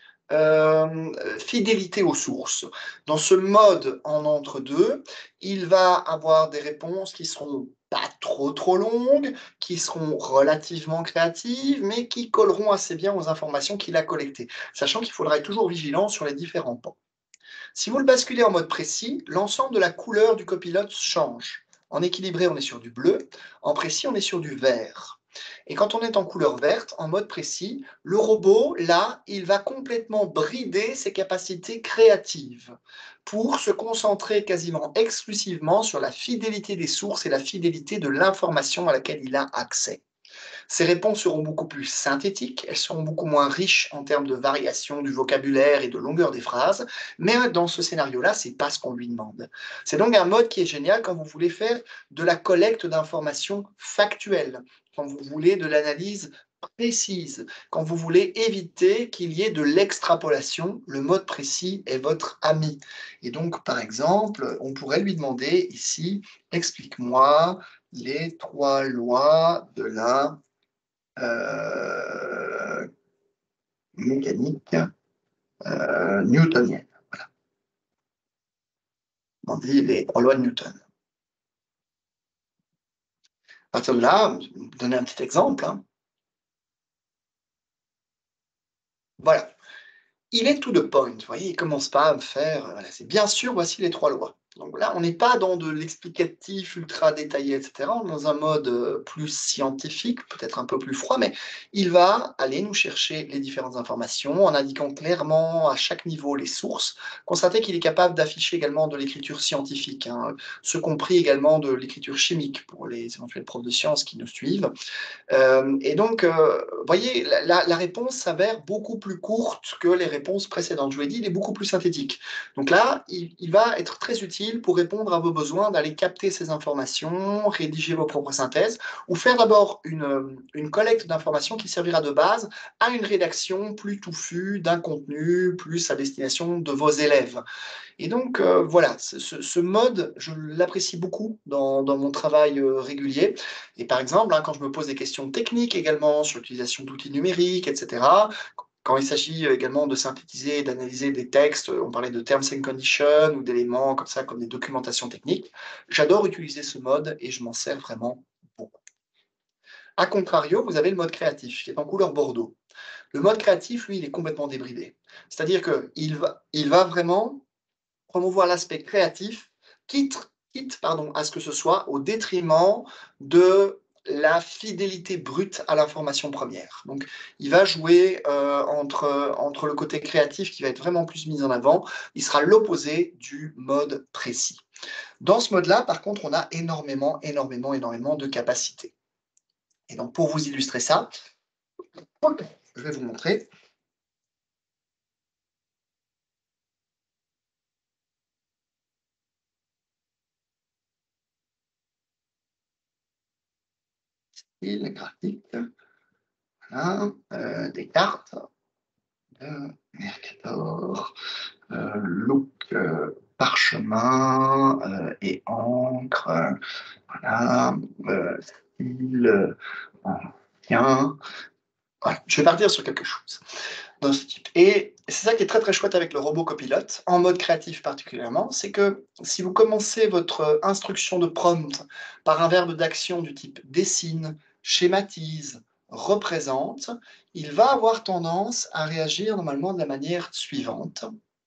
hem, fidélité aux sources. Dans ce mode en entre-deux, il va avoir des réponses qui seront pas trop, trop longues, qui seront relativement créatives, mais qui colleront assez bien aux informations qu'il a collectées, sachant qu'il faudra être toujours vigilant sur les différents pans. Si vous le basculez en mode précis, l'ensemble de la couleur du copilote change. En équilibré, on est sur du bleu, en précis, on est sur du vert. Et quand on est en couleur verte, en mode précis, le robot, là, il va complètement brider ses capacités créatives pour se concentrer quasiment exclusivement sur la fidélité des sources et la fidélité de l'information à laquelle il a accès. Ces réponses seront beaucoup plus synthétiques, elles seront beaucoup moins riches en termes de variation du vocabulaire et de longueur des phrases, mais dans ce scénario-là, c'est pas ce qu'on lui demande. C'est donc un mode qui est génial quand vous voulez faire de la collecte d'informations factuelles, quand vous voulez de l'analyse précise, quand vous voulez éviter qu'il y ait de l'extrapolation, le mode précis est votre ami. Et donc, par exemple, on pourrait lui demander ici, explique-moi les trois lois de la euh, mécanique euh, newtonienne. Voilà. On dit les trois lois de Newton. À partir de là, donner un petit exemple. Hein. Voilà. Il est to the point, vous voyez, il commence pas à me faire, euh, voilà, c'est bien sûr, voici les trois lois. Donc là, on n'est pas dans de l'explicatif ultra détaillé, et cetera. On est dans un mode euh, plus scientifique, peut-être un peu plus froid, mais il va aller nous chercher les différentes informations en indiquant clairement à chaque niveau les sources. Constatez qu'il est capable d'afficher également de l'écriture scientifique, hein, ce compris également de l'écriture chimique pour les éventuels profs de sciences qui nous suivent. Euh, et donc, euh, vous voyez, la, la- la réponse s'avère beaucoup plus courte que les réponses précédentes. Je vous l'ai dit, il est beaucoup plus synthétique. Donc là, il, il va être très utile pour répondre à vos besoins d'aller capter ces informations, rédiger vos propres synthèses, ou faire d'abord une, euh, une collecte d'informations qui servira de base à une rédaction plus touffue d'un contenu plus à destination de vos élèves. Et donc, euh, voilà, ce, ce- ce mode, je l'apprécie beaucoup dans, dans mon travail euh, régulier. Et par exemple, hein, quand je me pose des questions techniques également sur l'utilisation d'outils numériques, et cetera, quand il s'agit euh, également de synthétiser, d'analyser des textes, euh, on parlait de terms and conditions ou d'éléments comme ça, comme des documentations techniques, j'adore utiliser ce mode et je m'en sers vraiment beaucoup. A contrario, vous avez le mode créatif qui est en couleur bordeaux. Le mode créatif, lui, il est complètement débridé. C'est-à-dire qu'il va, il va vraiment promouvoir l'aspect créatif, quitte quitte pardon, à ce que ce soit au détriment de la fidélité brute à l'information première. Donc, il va jouer euh, entre, entre le côté créatif qui va être vraiment plus mis en avant, il sera l'opposé du mode précis. Dans ce mode-là, par contre, on a énormément, énormément, énormément de capacités. Et donc, pour vous illustrer ça, je vais vous montrer. Style graphique, voilà, euh, des cartes de Mercator, euh, look euh, parchemin euh, et encre, euh, voilà, euh, style euh, ancien. Voilà, je vais partir sur quelque chose dans ce type. Et c'est ça qui est très très chouette avec le robot copilote, en mode créatif particulièrement, c'est que si vous commencez votre instruction de prompt par un verbe d'action du type dessine, schématise, représente, il va avoir tendance à réagir normalement de la manière suivante.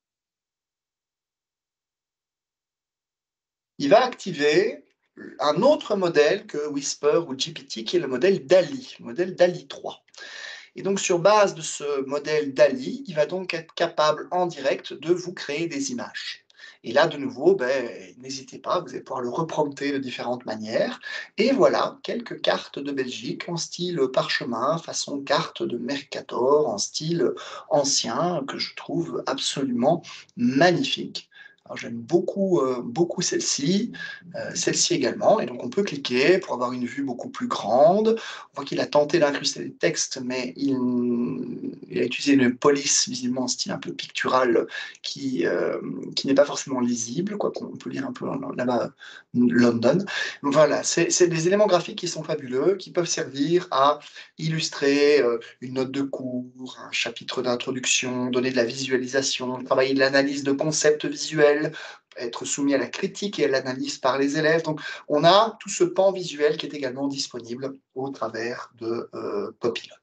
Il va activer un autre modèle que Whisper ou G P T, qui est le modèle DALL-E, le modèle DALL-E trois. Et donc, sur base de ce modèle DALL-E, il va donc être capable en direct de vous créer des images. Et là, de nouveau, ben, n'hésitez pas, vous allez pouvoir le reprompter de différentes manières. Et voilà, quelques cartes de Belgique en style parchemin, façon carte de Mercator, en style ancien, que je trouve absolument magnifique. Alors, j'aime beaucoup, euh, beaucoup celle-ci, euh, celle-ci également. Et donc, on peut cliquer pour avoir une vue beaucoup plus grande. On voit qu'il a tenté d'incruster des textes, mais il, il, a utilisé une police, visiblement en style un peu pictural, qui, euh, qui n'est pas forcément lisible, quoi qu'on peut lire un peu là-bas, London. Donc voilà, c'est des éléments graphiques qui sont fabuleux, qui peuvent servir à illustrer euh, une note de cours, un chapitre d'introduction, donner de la visualisation, travailler de l'analyse de concepts visuels, être soumis à la critique et à l'analyse par les élèves. Donc, on a tout ce pan visuel qui est également disponible au travers de euh, Copilot.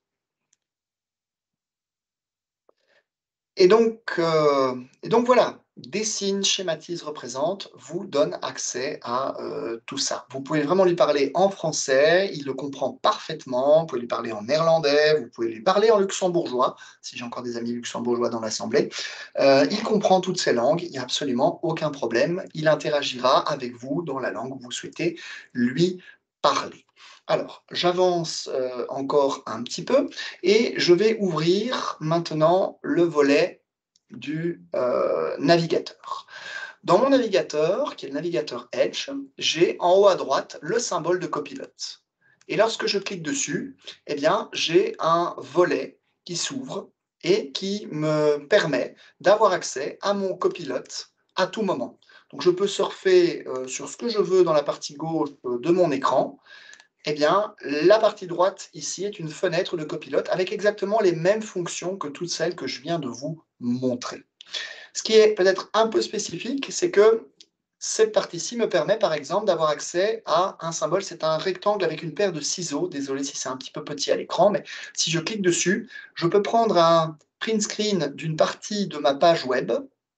Et donc, euh, et donc voilà, dessine, schématise, représente, vous donne accès à euh, tout ça. Vous pouvez vraiment lui parler en français, il le comprend parfaitement, vous pouvez lui parler en néerlandais, vous pouvez lui parler en luxembourgeois, si j'ai encore des amis luxembourgeois dans l'assemblée. Euh, il comprend toutes ces langues, il n'y a absolument aucun problème, il interagira avec vous dans la langue que vous souhaitez lui parler. Alors, j'avance euh, encore un petit peu et je vais ouvrir maintenant le volet du euh, navigateur. Dans mon navigateur, qui est le navigateur Edge, j'ai en haut à droite le symbole de copilote. Et lorsque je clique dessus, eh bien, j'ai un volet qui s'ouvre et qui me permet d'avoir accès à mon copilote à tout moment. Donc, je peux surfer euh, sur ce que je veux dans la partie gauche de mon écran. Eh bien, la partie droite ici est une fenêtre de copilote avec exactement les mêmes fonctions que toutes celles que je viens de vous montrer. Ce qui est peut-être un peu spécifique, c'est que cette partie-ci me permet par exemple d'avoir accès à un symbole, c'est un rectangle avec une paire de ciseaux, désolé si c'est un petit peu petit à l'écran, mais si je clique dessus, je peux prendre un print screen d'une partie de ma page web.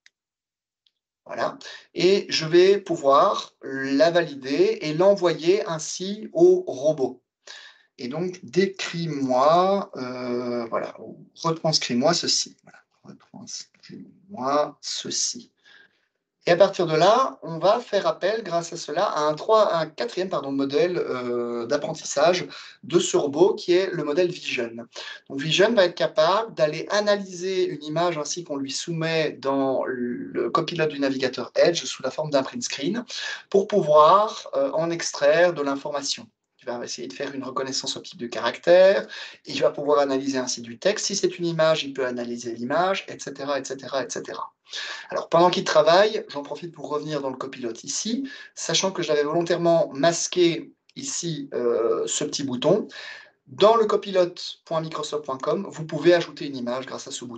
Voilà. Et je vais pouvoir la valider et l'envoyer ainsi au robot. Et donc, décris-moi, euh, voilà, retranscris-moi ceci. Voilà, retranscris-moi ceci. Et à partir de là, on va faire appel, grâce à cela, à un, trois, un quatrième pardon, modèle euh, d'apprentissage de ce robot, qui est le modèle Vision. Donc, Vision va être capable d'aller analyser une image ainsi qu'on lui soumet dans le copilote du navigateur Edge sous la forme d'un print screen pour pouvoir euh, en extraire de l'information. Il va essayer de faire une reconnaissance optique de caractère, il va pouvoir analyser ainsi du texte. Si c'est une image, il peut analyser l'image, et cetera, et cetera, et cetera. Alors, pendant qu'il travaille, j'en profite pour revenir dans le copilote ici, sachant que j'avais volontairement masqué ici euh, ce petit bouton. Dans le copilote point microsoft point com, vous pouvez ajouter une image grâce à ce bouton. Vous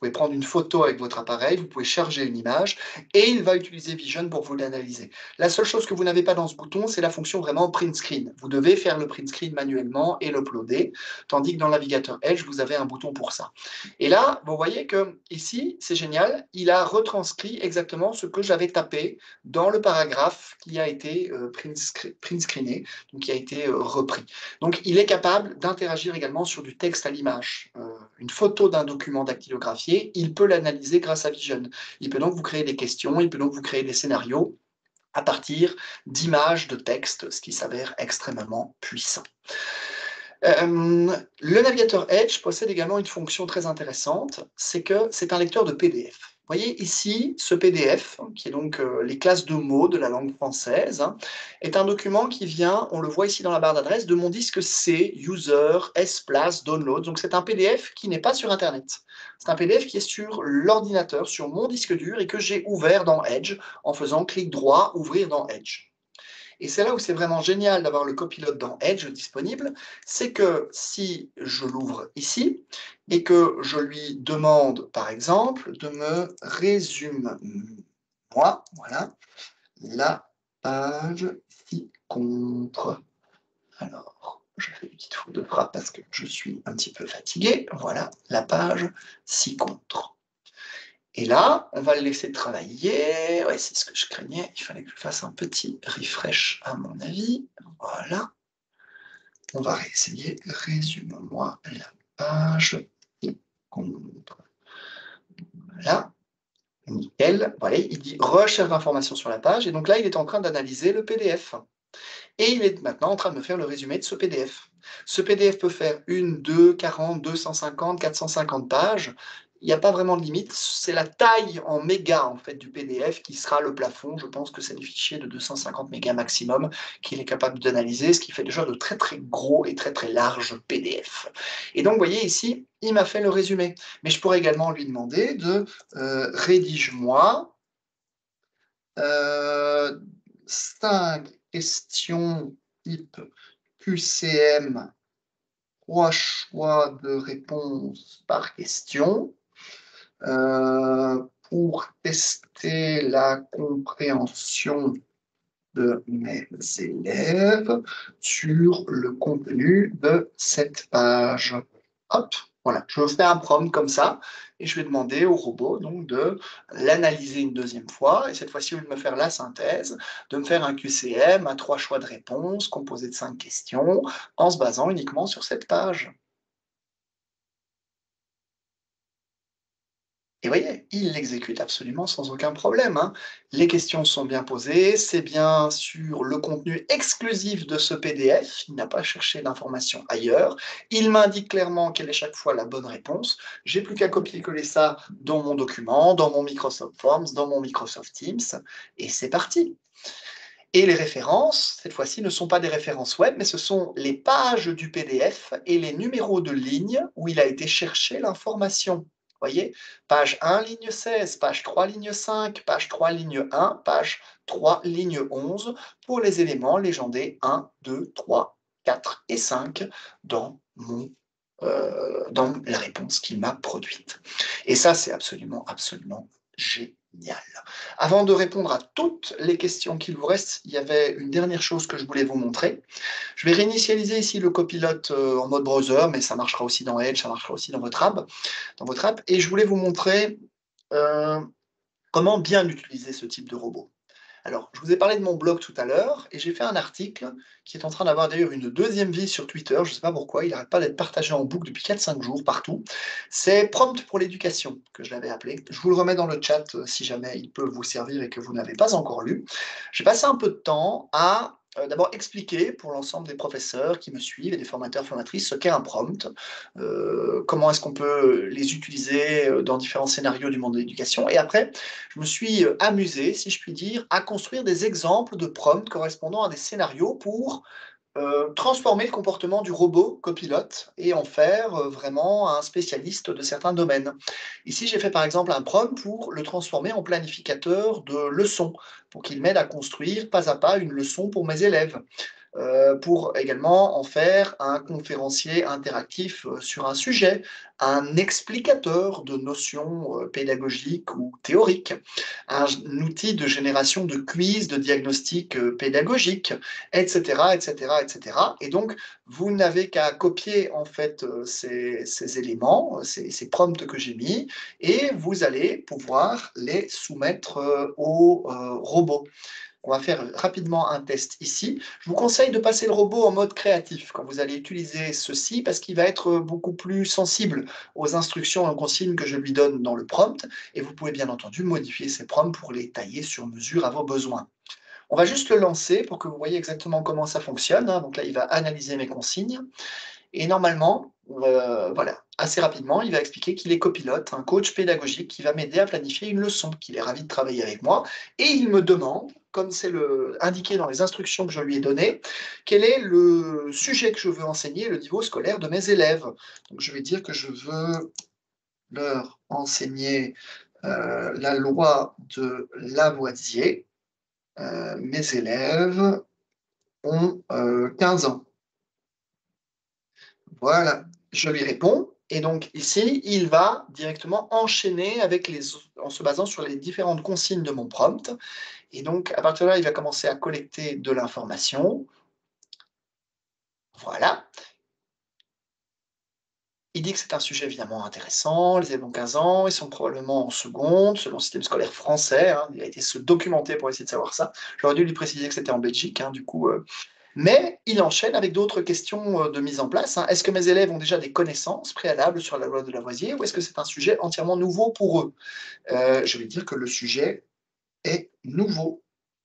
pouvez prendre une photo avec votre appareil, vous pouvez charger une image et il va utiliser Vision pour vous l'analyser. La seule chose que vous n'avez pas dans ce bouton, c'est la fonction vraiment print screen. Vous devez faire le print screen manuellement et l'uploader, tandis que dans le navigateur Edge, vous avez un bouton pour ça. Et là, vous voyez que ici, c'est génial, il a retranscrit exactement ce que j'avais tapé dans le paragraphe qui a été euh, print, screen, print screené, donc qui a été euh, repris. Donc, il est capable d'interagir également sur du texte à l'image. Euh, une photo d'un document dactylographié, il peut l'analyser grâce à Vision. Il peut donc vous créer des questions, il peut donc vous créer des scénarios à partir d'images, de textes, ce qui s'avère extrêmement puissant. Euh, le navigateur Edge possède également une fonction très intéressante, c'est que c'est un lecteur de P D F. Vous voyez ici, ce P D F, qui est donc euh, les classes de mots de la langue française, hein, est un document qui vient, on le voit ici dans la barre d'adresse, de mon disque C, user, S-Place, download. Donc c'est un P D F qui n'est pas sur Internet. C'est un P D F qui est sur l'ordinateur, sur mon disque dur, et que j'ai ouvert dans Edge en faisant clic droit, ouvrir dans Edge. Et c'est là où c'est vraiment génial d'avoir le copilote dans Edge disponible, c'est que si je l'ouvre ici et que je lui demande, par exemple, de me résumer, moi, voilà, la page ci-contre. Alors, je fais une petite faute de frappe parce que je suis un petit peu fatigué. Voilà, la page ci-contre. Et là, on va le laisser travailler. Ouais, c'est ce que je craignais. Il fallait que je fasse un petit refresh, à mon avis. Voilà. On va réessayer. Résume-moi la page. Voilà. Nickel. Voilà, il dit recherche d'informations sur la page. Et donc là, il est en train d'analyser le P D F. Et il est maintenant en train de me faire le résumé de ce P D F. Ce P D F peut faire une, deux, quarante, deux cent cinquante, quatre cent cinquante pages. Il n'y a pas vraiment de limite. C'est la taille en mégas en fait, du P D F qui sera le plafond. Je pense que c'est des fichiers de deux cent cinquante mégas maximum qu'il est capable d'analyser, ce qui fait déjà de très très gros et très très larges P D F. Et donc, vous voyez ici, il m'a fait le résumé. Mais je pourrais également lui demander de euh, rédige-moi euh, cinq questions type Q C M, trois choix de réponse par question, euh, pour tester la compréhension de mes élèves sur le contenu de cette page. Hop, voilà, je fais un prompt comme ça et je vais demander au robot donc de l'analyser une deuxième fois et cette fois-ci, au lieu de me faire la synthèse, de me faire un Q C M à trois choix de réponse composé de cinq questions en se basant uniquement sur cette page. Et vous voyez, il l'exécute absolument sans aucun problème, hein. Les questions sont bien posées, c'est bien sur le contenu exclusif de ce P D F, il n'a pas cherché d'informations ailleurs. Il m'indique clairement quelle est chaque fois la bonne réponse. J'ai plus qu'à copier-coller ça dans mon document, dans mon Microsoft Forms, dans mon Microsoft Teams, et c'est parti. Et les références, cette fois-ci, ne sont pas des références web, mais ce sont les pages du P D F et les numéros de ligne où il a été chercher l'information. Vous voyez, page un, ligne seize, page trois, ligne cinq, page trois, ligne un, page trois, ligne onze, pour les éléments légendés un, deux, trois, quatre et cinq dans, mon, euh, dans la réponse qu'il m'a produite. Et ça, c'est absolument, absolument génial. Avant de répondre à toutes les questions qu'il vous reste, il y avait une dernière chose que je voulais vous montrer. Je vais réinitialiser ici le copilote euh, en mode browser, mais ça marchera aussi dans Edge, ça marchera aussi dans votre app. Dans votre app et je voulais vous montrer euh, comment bien utiliser ce type de robot. Alors, je vous ai parlé de mon blog tout à l'heure et j'ai fait un article qui est en train d'avoir d'ailleurs une deuxième vie sur Twitter. Je ne sais pas pourquoi, il n'arrête pas d'être partagé en boucle depuis quatre cinq jours partout. C'est Prompt pour l'éducation que je l'avais appelé. Je vous le remets dans le chat euh, si jamais il peut vous servir et que vous n'avez pas encore lu. J'ai passé un peu de temps à euh, d'abord expliquer pour l'ensemble des professeurs qui me suivent et des formateurs, formatrices, ce qu'est un prompt, euh, comment est-ce qu'on peut les utiliser dans différents scénarios du monde de l'éducation. Et après, je me suis amusé, si je puis dire, à construire des exemples de prompts correspondant à des scénarios pour euh, transformer le comportement du robot copilote et en faire euh, vraiment un spécialiste de certains domaines. Ici, j'ai fait par exemple un prompt pour le transformer en planificateur de leçons, pour qu'il m'aide à construire pas à pas une leçon pour mes élèves. heu, pour également en faire un conférencier interactif, heu, sur un sujet, un explicateur de notions, heu, pédagogiques ou théoriques, un g un outil de génération de quiz, de diagnostic, heu, pédagogique, et cetera, et cetera, et cetera et donc vous n'avez qu'à copier en fait, heu, ces ces éléments, ces ces prompts que j'ai mis et vous allez pouvoir les soumettre, heu, au, heu, robot. On va faire rapidement un test ici. Je vous conseille de passer le robot en mode créatif quand vous allez utiliser ceci parce qu'il va être beaucoup plus sensible aux instructions et aux consignes que je lui donne dans le prompt et vous pouvez bien entendu modifier ces prompts pour les tailler sur mesure à vos besoins. On va juste le lancer pour que vous voyez exactement comment ça fonctionne, hein. Donc là, il va analyser mes consignes et normalement, heu, voilà, assez rapidement, il va expliquer qu'il est copilote, un coach pédagogique qui va m'aider à planifier une leçon, qu'il est ravi de travailler avec moi et il me demande, comme c'est le indiqué dans les instructions que je lui ai données, quel est le sujet que je veux enseigner, le niveau scolaire de mes élèves. Donc je vais dire que je veux leur enseigner, heu, la loi de Lavoisier. Heu, mes élèves ont, heu, quinze ans. Voilà, je lui réponds et donc ici, il va directement enchaîner avec les au en se basant sur les différentes consignes de mon prompt et donc à partir de là, il va commencer à collecter de l'information. Voilà. Il dit que c'est un sujet évidemment intéressant, les élèves ont quinze ans, ils sont probablement en seconde, selon le système scolaire français, hein. Il a été se documenter pour essayer de savoir ça. J'aurais dû lui préciser que c'était en Belgique, hein, du coup, heu mais il enchaîne avec d'autres questions, heu, de mise en place, hein. Est-ce que mes élèves ont déjà des connaissances préalables sur la loi de Lavoisier ou est-ce que c'est un sujet entièrement nouveau pour eux? Heu, je vais dire que le sujet est nouveau.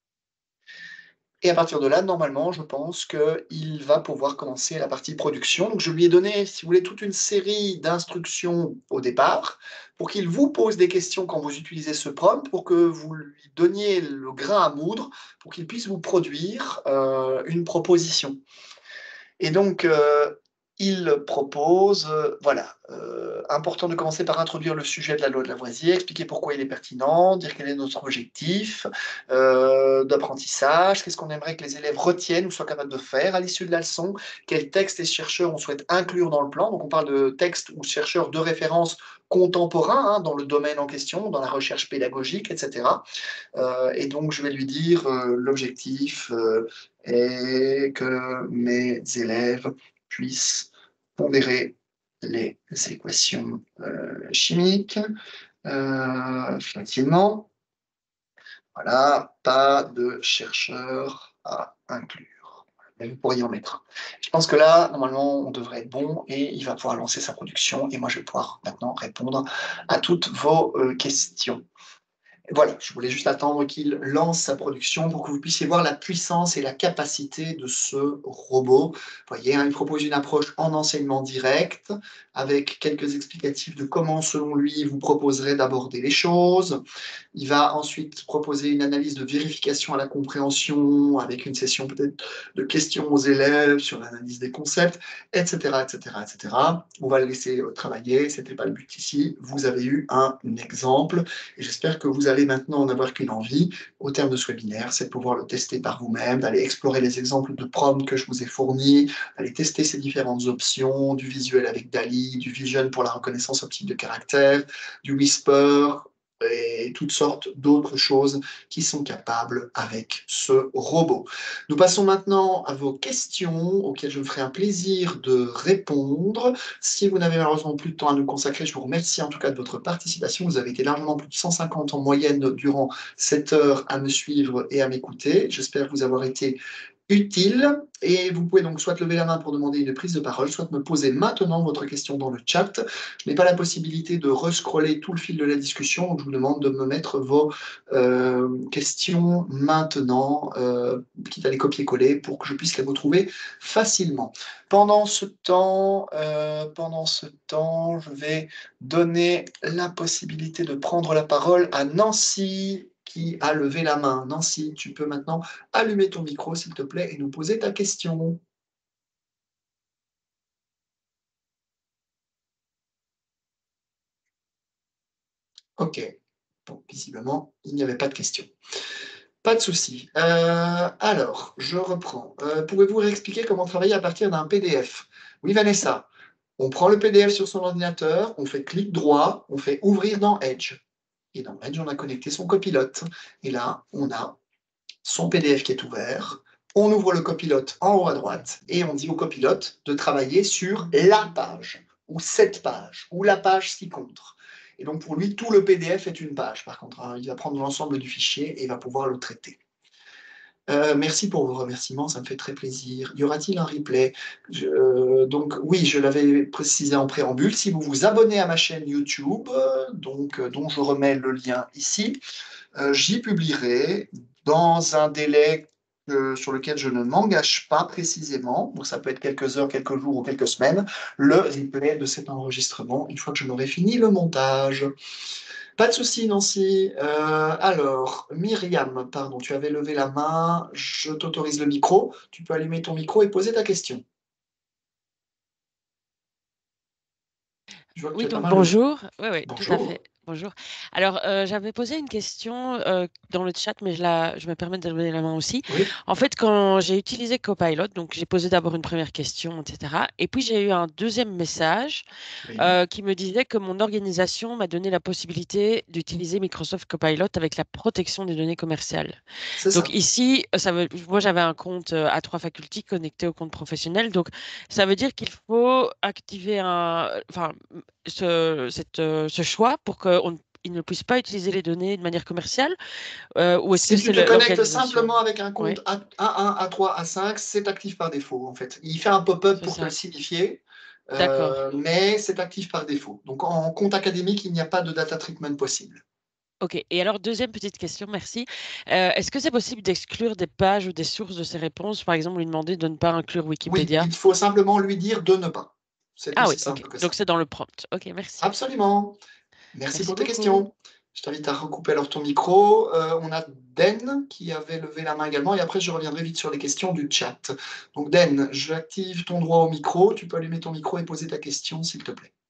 Et à partir de là, normalement, je pense qu'il va pouvoir commencer la partie production. Donc je lui ai donné, si vous voulez, toute une série d'instructions au départ, pour qu'il vous pose des questions quand vous utilisez ce prompt, pour que vous lui donniez le grain à moudre, pour qu'il puisse vous produire, heu, une proposition. Et donc, heu, il propose, heu, voilà, heu, important de commencer par introduire le sujet de la loi de Lavoisier, expliquer pourquoi il est pertinent, dire quel est notre objectif, heu, d'apprentissage, qu'est-ce qu'on aimerait que les élèves retiennent ou soient capables de faire à l'issue de la leçon, quels textes et chercheurs on souhaite inclure dans le plan. Donc on parle de textes ou chercheurs de référence contemporains, hein, dans le domaine en question, dans la recherche pédagogique et cetera. Heu et donc je vais lui dire, heu, l'objectif, heu, est que mes élèves puissent pondérer les équations, heu, chimiques, heu, facilement. Voilà, pas de chercheurs à inclure. Mais vous pourriez en mettre un. Je pense que là, normalement, on devrait être bon et il va pouvoir lancer sa production et moi je vais pouvoir maintenant répondre à toutes vos, heu, questions. Voilà, je voulais juste attendre qu'il lance sa production pour que vous puissiez voir la puissance et la capacité de ce robot. Vous voyez, hein, il propose une approche en enseignement direct, avec quelques explicatifs de comment, selon lui, il vous proposerait d'aborder les choses. Il va ensuite proposer une analyse de vérification à la compréhension, avec une session peut-être de questions aux élèves sur l'analyse des concepts, et cetera, et cetera, et cetera. On va le laisser euh, travailler, ce n'était pas le but ici. Vous avez eu un exemple et j'espère que vous allez maintenant en avoir qu'une envie au terme de ce webinaire, c'est de pouvoir le tester par vous-même, d'aller explorer les exemples de prompts que je vous ai fournis, d'aller tester ces différentes options, du visuel avec DALL-E, du Vision pour la reconnaissance optique de caractère, du Whisper, et toutes sortes d'autres choses qui sont capables avec ce robot. Nous passons maintenant à vos questions auxquelles je me ferai un plaisir de répondre. Si vous n'avez malheureusement plus de temps à nous consacrer, je vous remercie en tout cas de votre participation. Vous avez été largement plus de cent cinquante en moyenne durant cette heure à me suivre et à m'écouter. J'espère vous avoir été utile et vous pouvez donc soit lever la main pour demander une prise de parole, soit me poser maintenant votre question dans le chat. Je n'ai pas la possibilité de rescroller tout le fil de la discussion, donc je vous demande de me mettre vos euh, questions maintenant, euh, quitte à les copier-coller pour que je puisse les retrouver facilement. Pendant ce temps, euh, pendant ce temps, je vais donner la possibilité de prendre la parole à Nancy qui a levé la main. Nancy, tu peux maintenant allumer ton micro, s'il te plaît, et nous poser ta question. Ok. Bon, visiblement, il n'y avait pas de question. Pas de souci. Euh, alors, je reprends. Euh, pouvez-vous réexpliquer comment travailler à partir d'un P D F? Oui, Vanessa. On prend le P D F sur son ordinateur, on fait clic droit, on fait ouvrir dans Edge. Et dans Edge, on a connecté son copilote. Et là, on a son P D F qui est ouvert. On ouvre le copilote en haut à droite et on dit au copilote de travailler sur la page, ou cette page, ou la page ci contre. Et donc pour lui, tout le P D F est une page. Par contre, hein, il va prendre l'ensemble du fichier et va pouvoir le traiter. Euh, merci pour vos remerciements, ça me fait très plaisir. Y aura-t-il un replay? Je- euh, Donc oui, je l'avais précisé en préambule. Si vous vous abonnez à ma chaîne YouTube, euh, donc, euh, dont je remets le lien ici, euh, j'y publierai dans un délai euh, sur lequel je ne m'engage pas précisément, donc ça peut être quelques heures, quelques jours ou quelques semaines, le replay de cet enregistrement une fois que je n'aurai fini le montage. Pas de souci, Nancy. Euh, alors, Myriam, pardon, tu avais levé la main. Je t'autorise le micro. Tu peux allumer ton micro et poser ta question. Je vois que tu Oui, as ta donc main levée. bonjour. Oui, oui, tout à fait. Bonjour. Bonjour. Alors, euh, j'avais posé une question euh, dans le chat, mais je, la, je me permets de lever la main aussi. Oui. En fait, quand j'ai utilisé Copilot, donc j'ai posé d'abord une première question, et cetera. Et puis j'ai eu un deuxième message Oui. euh, qui me disait que mon organisation m'a donné la possibilité d'utiliser Microsoft Copilot avec la protection des données commerciales. C'est Donc ça. ici, ça veut, moi j'avais un compte euh, A trois Faculty connecté au compte professionnel. Donc ça veut dire qu'il faut activer un, enfin, ce, cette, euh, ce choix pour qu'il ne puisse pas utiliser les données de manière commerciale, euh, ou est-ce que Si tu c'est te le- connectes l'organisation? simplement avec un Oui, compte A un, A trois, A cinq, c'est actif par défaut, en fait. Il fait un pop-up c'est pour te le ça. signifier, D'accord. euh, mais c'est actif par défaut. Donc, en compte académique, il n'y a pas de data treatment possible. Ok. Et alors, deuxième petite question, merci. Euh, est-ce que c'est possible d'exclure des pages ou des sources de ces réponses? Par exemple, lui demander de ne pas inclure Oui, Wikipédia. il faut simplement lui dire de ne pas. C'est Ah oui, aussi ok. simple que Donc ça. c'est dans le prompt. Ok, merci. Absolument. Merci Merci pour tes beaucoup. questions. Je t'invite à recouper alors ton micro. Euh, on a Den qui avait levé la main également et après je reviendrai vite sur les questions du chat. Donc Den, j'active ton droit au micro. Tu peux allumer ton micro et poser ta question s'il te plaît.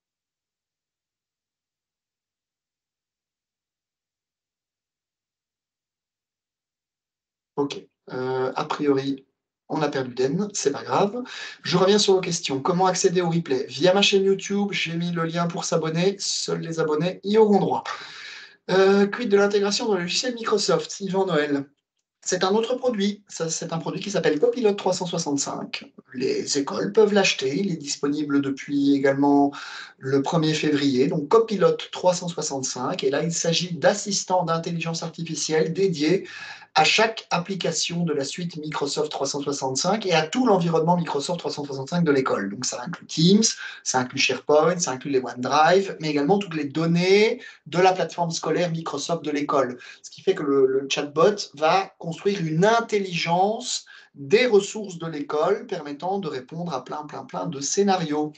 Ok. Euh, a priori, on a perdu Den, c'est pas grave. Je reviens sur vos questions. Comment accéder au replay? Via ma chaîne YouTube, j'ai mis le lien pour s'abonner. Seuls les abonnés y auront droit. Euh, quid de l'intégration dans le logiciel Microsoft, Yvan Noël? C'est un autre produit. Ça, c'est un produit qui s'appelle Copilot trois cent soixante-cinq. Les écoles peuvent l'acheter. Il est disponible depuis également le premier février. Donc Copilot trois cent soixante-cinq. Et là, il s'agit d'assistants d'intelligence artificielle dédiés à chaque application de la suite Microsoft trois cent soixante-cinq et à tout l'environnement Microsoft trois cent soixante-cinq de l'école. Donc ça inclut Teams, ça inclut SharePoint, ça inclut les OneDrive, mais également toutes les données de la plateforme scolaire Microsoft de l'école. Ce qui fait que le, le chatbot va construire une intelligence des ressources de l'école permettant de répondre à plein, plein, plein de scénarios.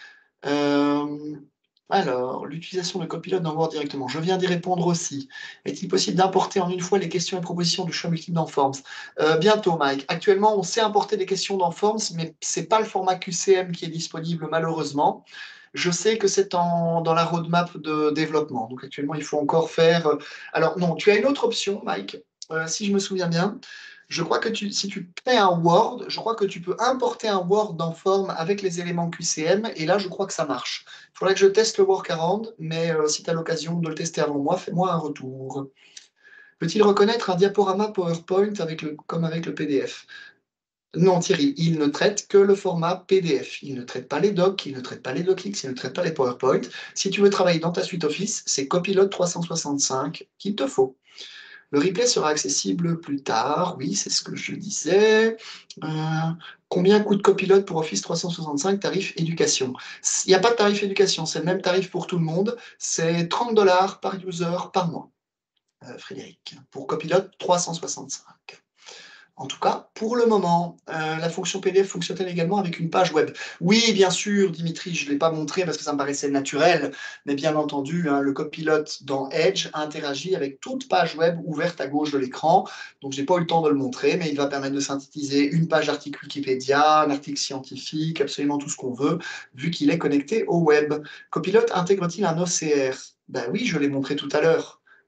Euh, alors, l'utilisation de Copilot dans Word directement. Je viens d'y répondre aussi. Est-il possible d'importer en une fois les questions et propositions du choix multiple dans Forms? Euh, Bientôt, Mike. Actuellement, on sait importer des questions dans Forms, mais ce n'est pas le format Q C M qui est disponible malheureusement. Je sais que c'est en- dans la roadmap de développement. Donc actuellement, il faut encore faire. euh, Alors non, tu as une autre option, Mike, euh, si je me souviens bien. Je crois que tu, si tu crées un Word, je crois que tu peux importer un Word dans Form avec les éléments Q C M, et là, je crois que ça marche. Il faudrait que je teste le workaround, mais euh, si tu as l'occasion de le tester avant moi, fais-moi un retour. Peut-il reconnaître un diaporama PowerPoint avec le, comme avec le P D F? Non, Thierry, il ne traite que le format P D F. Il ne traite pas les docs, il ne traite pas les docx, il ne traite pas les PowerPoint. Si tu veux travailler dans ta suite Office, c'est Copilot trois cent soixante-cinq qu'il te faut. Le replay sera accessible plus tard, oui, c'est ce que je disais. Euh, combien coûte Copilot pour Office trois cent soixante-cinq, tarif éducation? Il n'y a pas de tarif éducation, c'est le même tarif pour tout le monde. C'est trente dollars par user par mois, euh, Frédéric, pour Copilot trois cent soixante-cinq. En tout cas, pour le moment, euh, la fonction P D F fonctionne également avec une page web. Oui, bien sûr, Dimitri, je ne l'ai pas montré parce que ça me paraissait naturel, mais bien entendu, hein, le copilote dans Edge interagit avec toute page web ouverte à gauche de l'écran. Donc, je n'ai pas eu le temps de le montrer, mais il va permettre de synthétiser une page d'article Wikipédia, un article scientifique, absolument tout ce qu'on veut, vu qu'il est connecté au web. Copilot intègre-t-il un O C R? Ben oui, je l'ai montré tout à l'heure.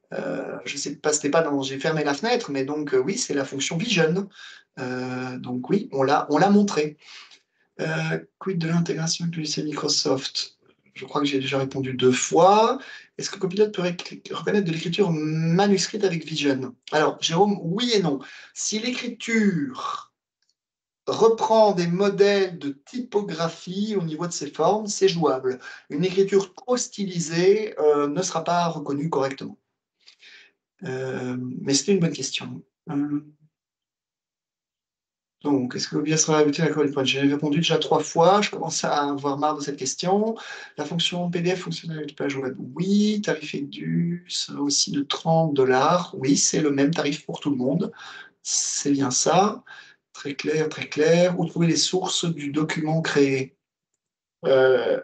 Euh, je ne sais pas, c'était pas dans j'ai fermé la fenêtre, mais donc euh, oui, c'est la fonction Vision. Euh, donc oui, on l'a on l'a montré. Euh, quid de l'intégration avec le logiciel Microsoft? Je crois que j'ai déjà répondu deux fois. Est-ce que Copilot peut reconnaître de l'écriture manuscrite avec Vision? Alors, Jérôme, oui et non. Si l'écriture reprend des modèles de typographie au niveau de ses formes, c'est jouable. Une écriture trop stylisée euh, ne sera pas reconnue correctement. Euh, mais c'était une bonne question. Euh, donc, est-ce que l'O B S sera utile à la PowerPoint? J'ai répondu déjà trois fois, je commence à avoir marre de cette question. La fonction P D F fonctionne avec une page web? Oui. Tarif édu, aussi de trente dollars. Oui, c'est le même tarif pour tout le monde. C'est bien ça. Très clair, très clair. Où trouver les sources du document créé? Euh,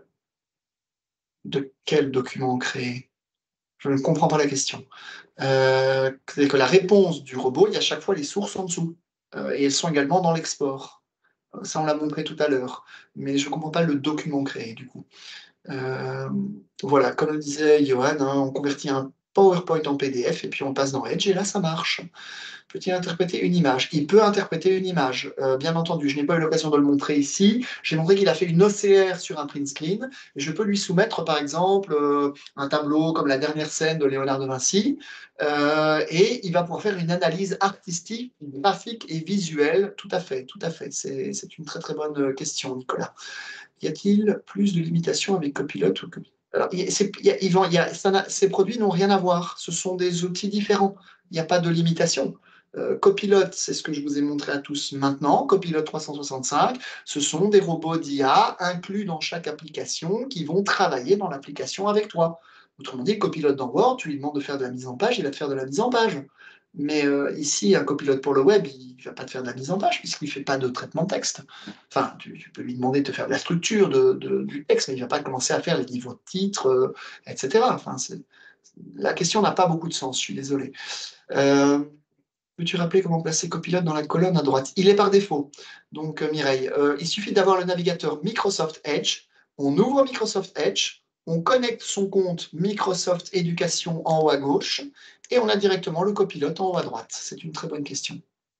de quel document créé? Je ne comprends pas la question. Euh, c'est que la réponse du robot, il y a à chaque fois les sources en dessous. Euh, et elles sont également dans l'export. Ça, on l'a montré tout à l'heure. Mais je ne comprends pas le document créé, du coup. Euh, voilà, comme le disait Johan, hein, on convertit un PowerPoint en P D F et puis on passe dans Edge et là, ça marche. Peut-il interpréter une image? Il peut interpréter une image, euh, bien entendu. Je n'ai pas eu l'occasion de le montrer ici. J'ai montré qu'il a fait une O C R sur un print screen. Et je peux lui soumettre, par exemple, euh, un tableau comme la dernière scène de Léonard de Vinci. Euh, et il va pouvoir faire une analyse artistique, graphique et visuelle. Tout à fait, tout à fait. C'est, c'est une très très bonne question, Nicolas. Y a-t-il plus de limitations avec Copilot ou Copilot? Alors, il y a- c'est- il y a- Yvan, il y a- ça n'a- ces produits n'ont rien à voir. Ce sont des outils différents. Il n'y a pas de limitation. Euh, Copilot, c'est ce que je vous ai montré à tous maintenant. Copilot trois cent soixante-cinq, ce sont des robots d'I A inclus dans chaque application qui vont travailler dans l'application avec toi. Autrement dit, le copilote dans Word, tu lui demandes de faire de la mise en page, il va te faire de la mise en page. Mais euh, ici, un copilote pour le web, il ne va pas te faire de la mise en page puisqu'il ne fait pas de traitement de texte. Enfin, tu, tu peux lui demander de te faire de la structure de, de- du texte, mais il ne va pas commencer à faire les niveaux de titres, euh, et cetera. Enfin, c'est- la question n'a pas beaucoup de sens, je suis désolé. Euh, Peux-tu rappeler comment placer copilote dans la colonne à droite? Il est par défaut. Donc, euh, Mireille, euh, il suffit d'avoir le navigateur Microsoft Edge. On ouvre Microsoft Edge, on connecte son compte Microsoft Éducation en haut à gauche, et on a directement le copilote en haut à droite. C'est une très bonne question.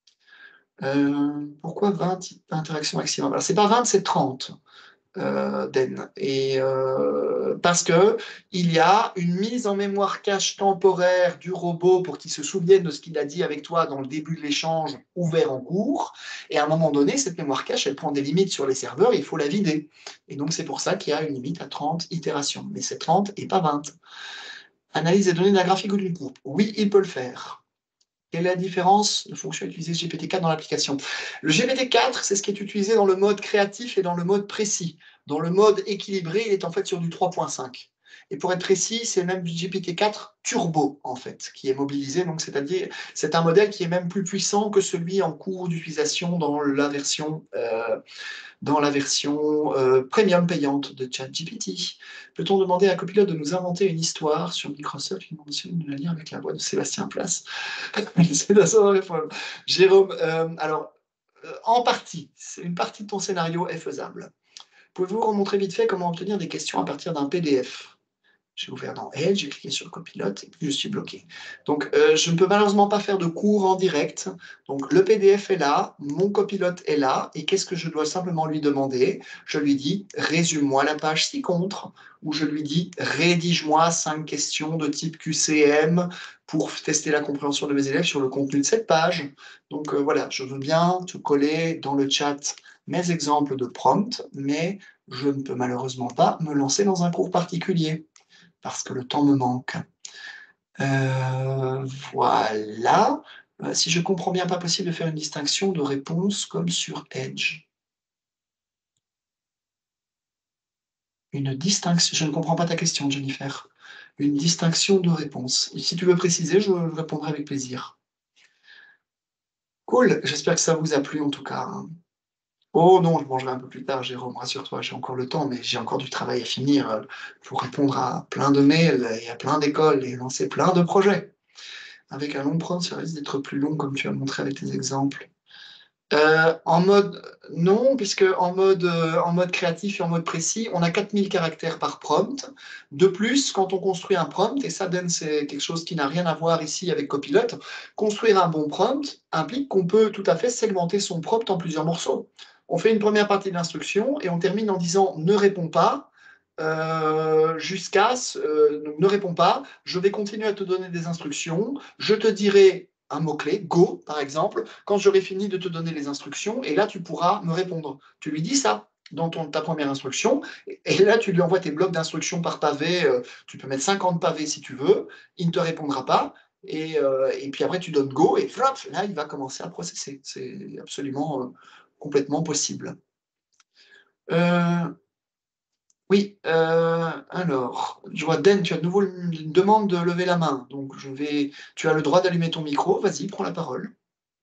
Euh, pourquoi vingt interactions maximum? Alors, c'est pas vingt, c'est trente. Euh, d'N. Et euh, parce que il y a une mise en mémoire cache temporaire du robot pour qu'il se souvienne de ce qu'il a dit avec toi dans le début de l'échange ouvert en cours. Et à un moment donné, cette mémoire cache, elle prend des limites sur les serveurs, et il faut la vider. Et donc c'est pour ça qu'il y a une limite à trente itérations. Mais c'est trente et pas vingt. Analyse des données d'un graphique ou d'une courbe. Oui, il peut le faire. Quelle est la différence de fonction utilisée G P T quatre dans l'application? Le G P T quatre, c'est ce qui est utilisé dans le mode créatif et dans le mode précis. Dans le mode équilibré, il est en fait sur du trois point cinq. Et pour être précis, c'est même du G P T quatre turbo, en fait, qui est mobilisé. Donc, c'est-à-dire, c'est un modèle qui est même plus puissant que celui en cours d'utilisation dans la version euh, dans la version euh, premium payante de ChatGPT. Peut-on demander à Copilot de nous inventer une histoire sur Microsoft qui mentionne le lien avec la voix de Sébastien Place? C'est la seule réponse. Jérôme, euh, alors, euh, en partie, une partie de ton scénario est faisable. Pouvez-vous remontrer vite fait comment obtenir des questions à partir d'un P D F? J'ai ouvert dans Edge, j'ai cliqué sur Copilote et puis je suis bloqué. Donc, euh, je ne peux malheureusement pas faire de cours en direct. Donc, le P D F est là, mon copilote est là, et qu'est-ce que je dois simplement lui demander? Je lui dis, résume-moi la page ci-contre, ou je lui dis, rédige-moi cinq questions de type Q C M pour tester la compréhension de mes élèves sur le contenu de cette page. Donc, euh, voilà, je veux bien te coller dans le chat mes exemples de prompt, mais je ne peux malheureusement pas me lancer dans un cours particulier parce que le temps me manque. Euh, voilà. Euh, si je comprends bien, pas possible de faire une distinction de réponse comme sur Edge. Une distinction. Je ne comprends pas ta question, Jennifer. Une distinction de réponse. Et si tu veux préciser, je répondrai avec plaisir. Cool. J'espère que ça vous a plu en tout cas. Oh non, je mangerai un peu plus tard, Jérôme, rassure-toi, j'ai encore le temps, mais j'ai encore du travail à finir euh, pour répondre à plein de mails et à plein d'écoles et lancer plein de projets. Avec un long prompt, ça risque d'être plus long, comme tu as montré avec tes exemples. Euh, en mode non, puisque en mode, euh, en mode créatif et en mode précis, on a quatre mille caractères par prompt. De plus, quand on construit un prompt, et ça, Dan, c'est quelque chose qui n'a rien à voir ici avec Copilot, construire un bon prompt implique qu'on peut tout à fait segmenter son prompt en plusieurs morceaux. On fait une première partie de l'instruction et on termine en disant ne réponds pas. Euh, jusqu'à ce- euh, donc ne réponds pas, je vais continuer à te donner des instructions, je te dirai un mot-clé, go par exemple, quand j'aurai fini de te donner les instructions, et là tu pourras me répondre. Tu lui dis ça dans ton, ta première instruction, et là tu lui envoies tes blocs d'instructions par pavé, euh, tu peux mettre cinquante pavés si tu veux, il ne te répondra pas, et, euh, et puis après tu donnes go, et flop, là il va commencer à processer. C'est absolument euh, complètement possible. Euh, oui, euh, alors, je vois Dan, tu as de nouveau une demande de lever la main, donc je vais, tu as le droit d'allumer ton micro, vas-y, prends la parole.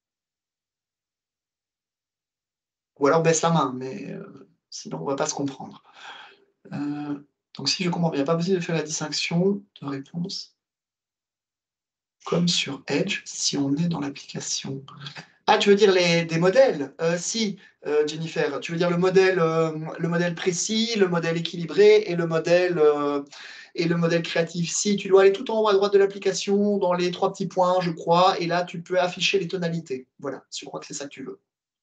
Ou alors baisse la main, mais euh, sinon on va pas se comprendre. Euh, donc si je comprends bien, pas besoin de faire la distinction de réponse comme sur Edge si on est dans l'application. Ah, tu veux dire les, des modèles? Euh, si, euh, Jennifer, tu veux dire le modèle, euh, le modèle précis, le modèle équilibré et le modèle, euh, et le modèle créatif. Si, tu dois aller tout en haut à droite de l'application, dans les trois petits points, je crois, et là, tu peux afficher les tonalités. Voilà, je crois que c'est ça que tu veux.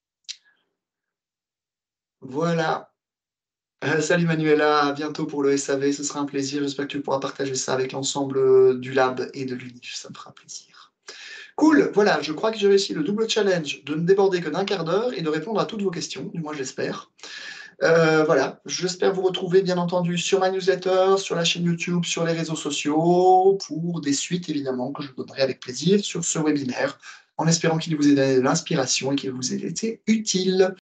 Voilà. Euh, salut Manuela, à bientôt pour le S A V, ce sera un plaisir. J'espère que tu pourras partager ça avec l'ensemble euh, du lab et de l'unif, ça me fera plaisir. Cool, voilà, je crois que j'ai réussi le double challenge de ne déborder que d'un quart d'heure et de répondre à toutes vos questions, du moins j'espère. Euh, voilà, j'espère vous retrouver bien entendu sur ma newsletter, sur la chaîne YouTube, sur les réseaux sociaux, pour des suites évidemment que je vous donnerai avec plaisir sur ce webinaire, en espérant qu'il vous ait donné de l'inspiration et qu'il vous ait été utile.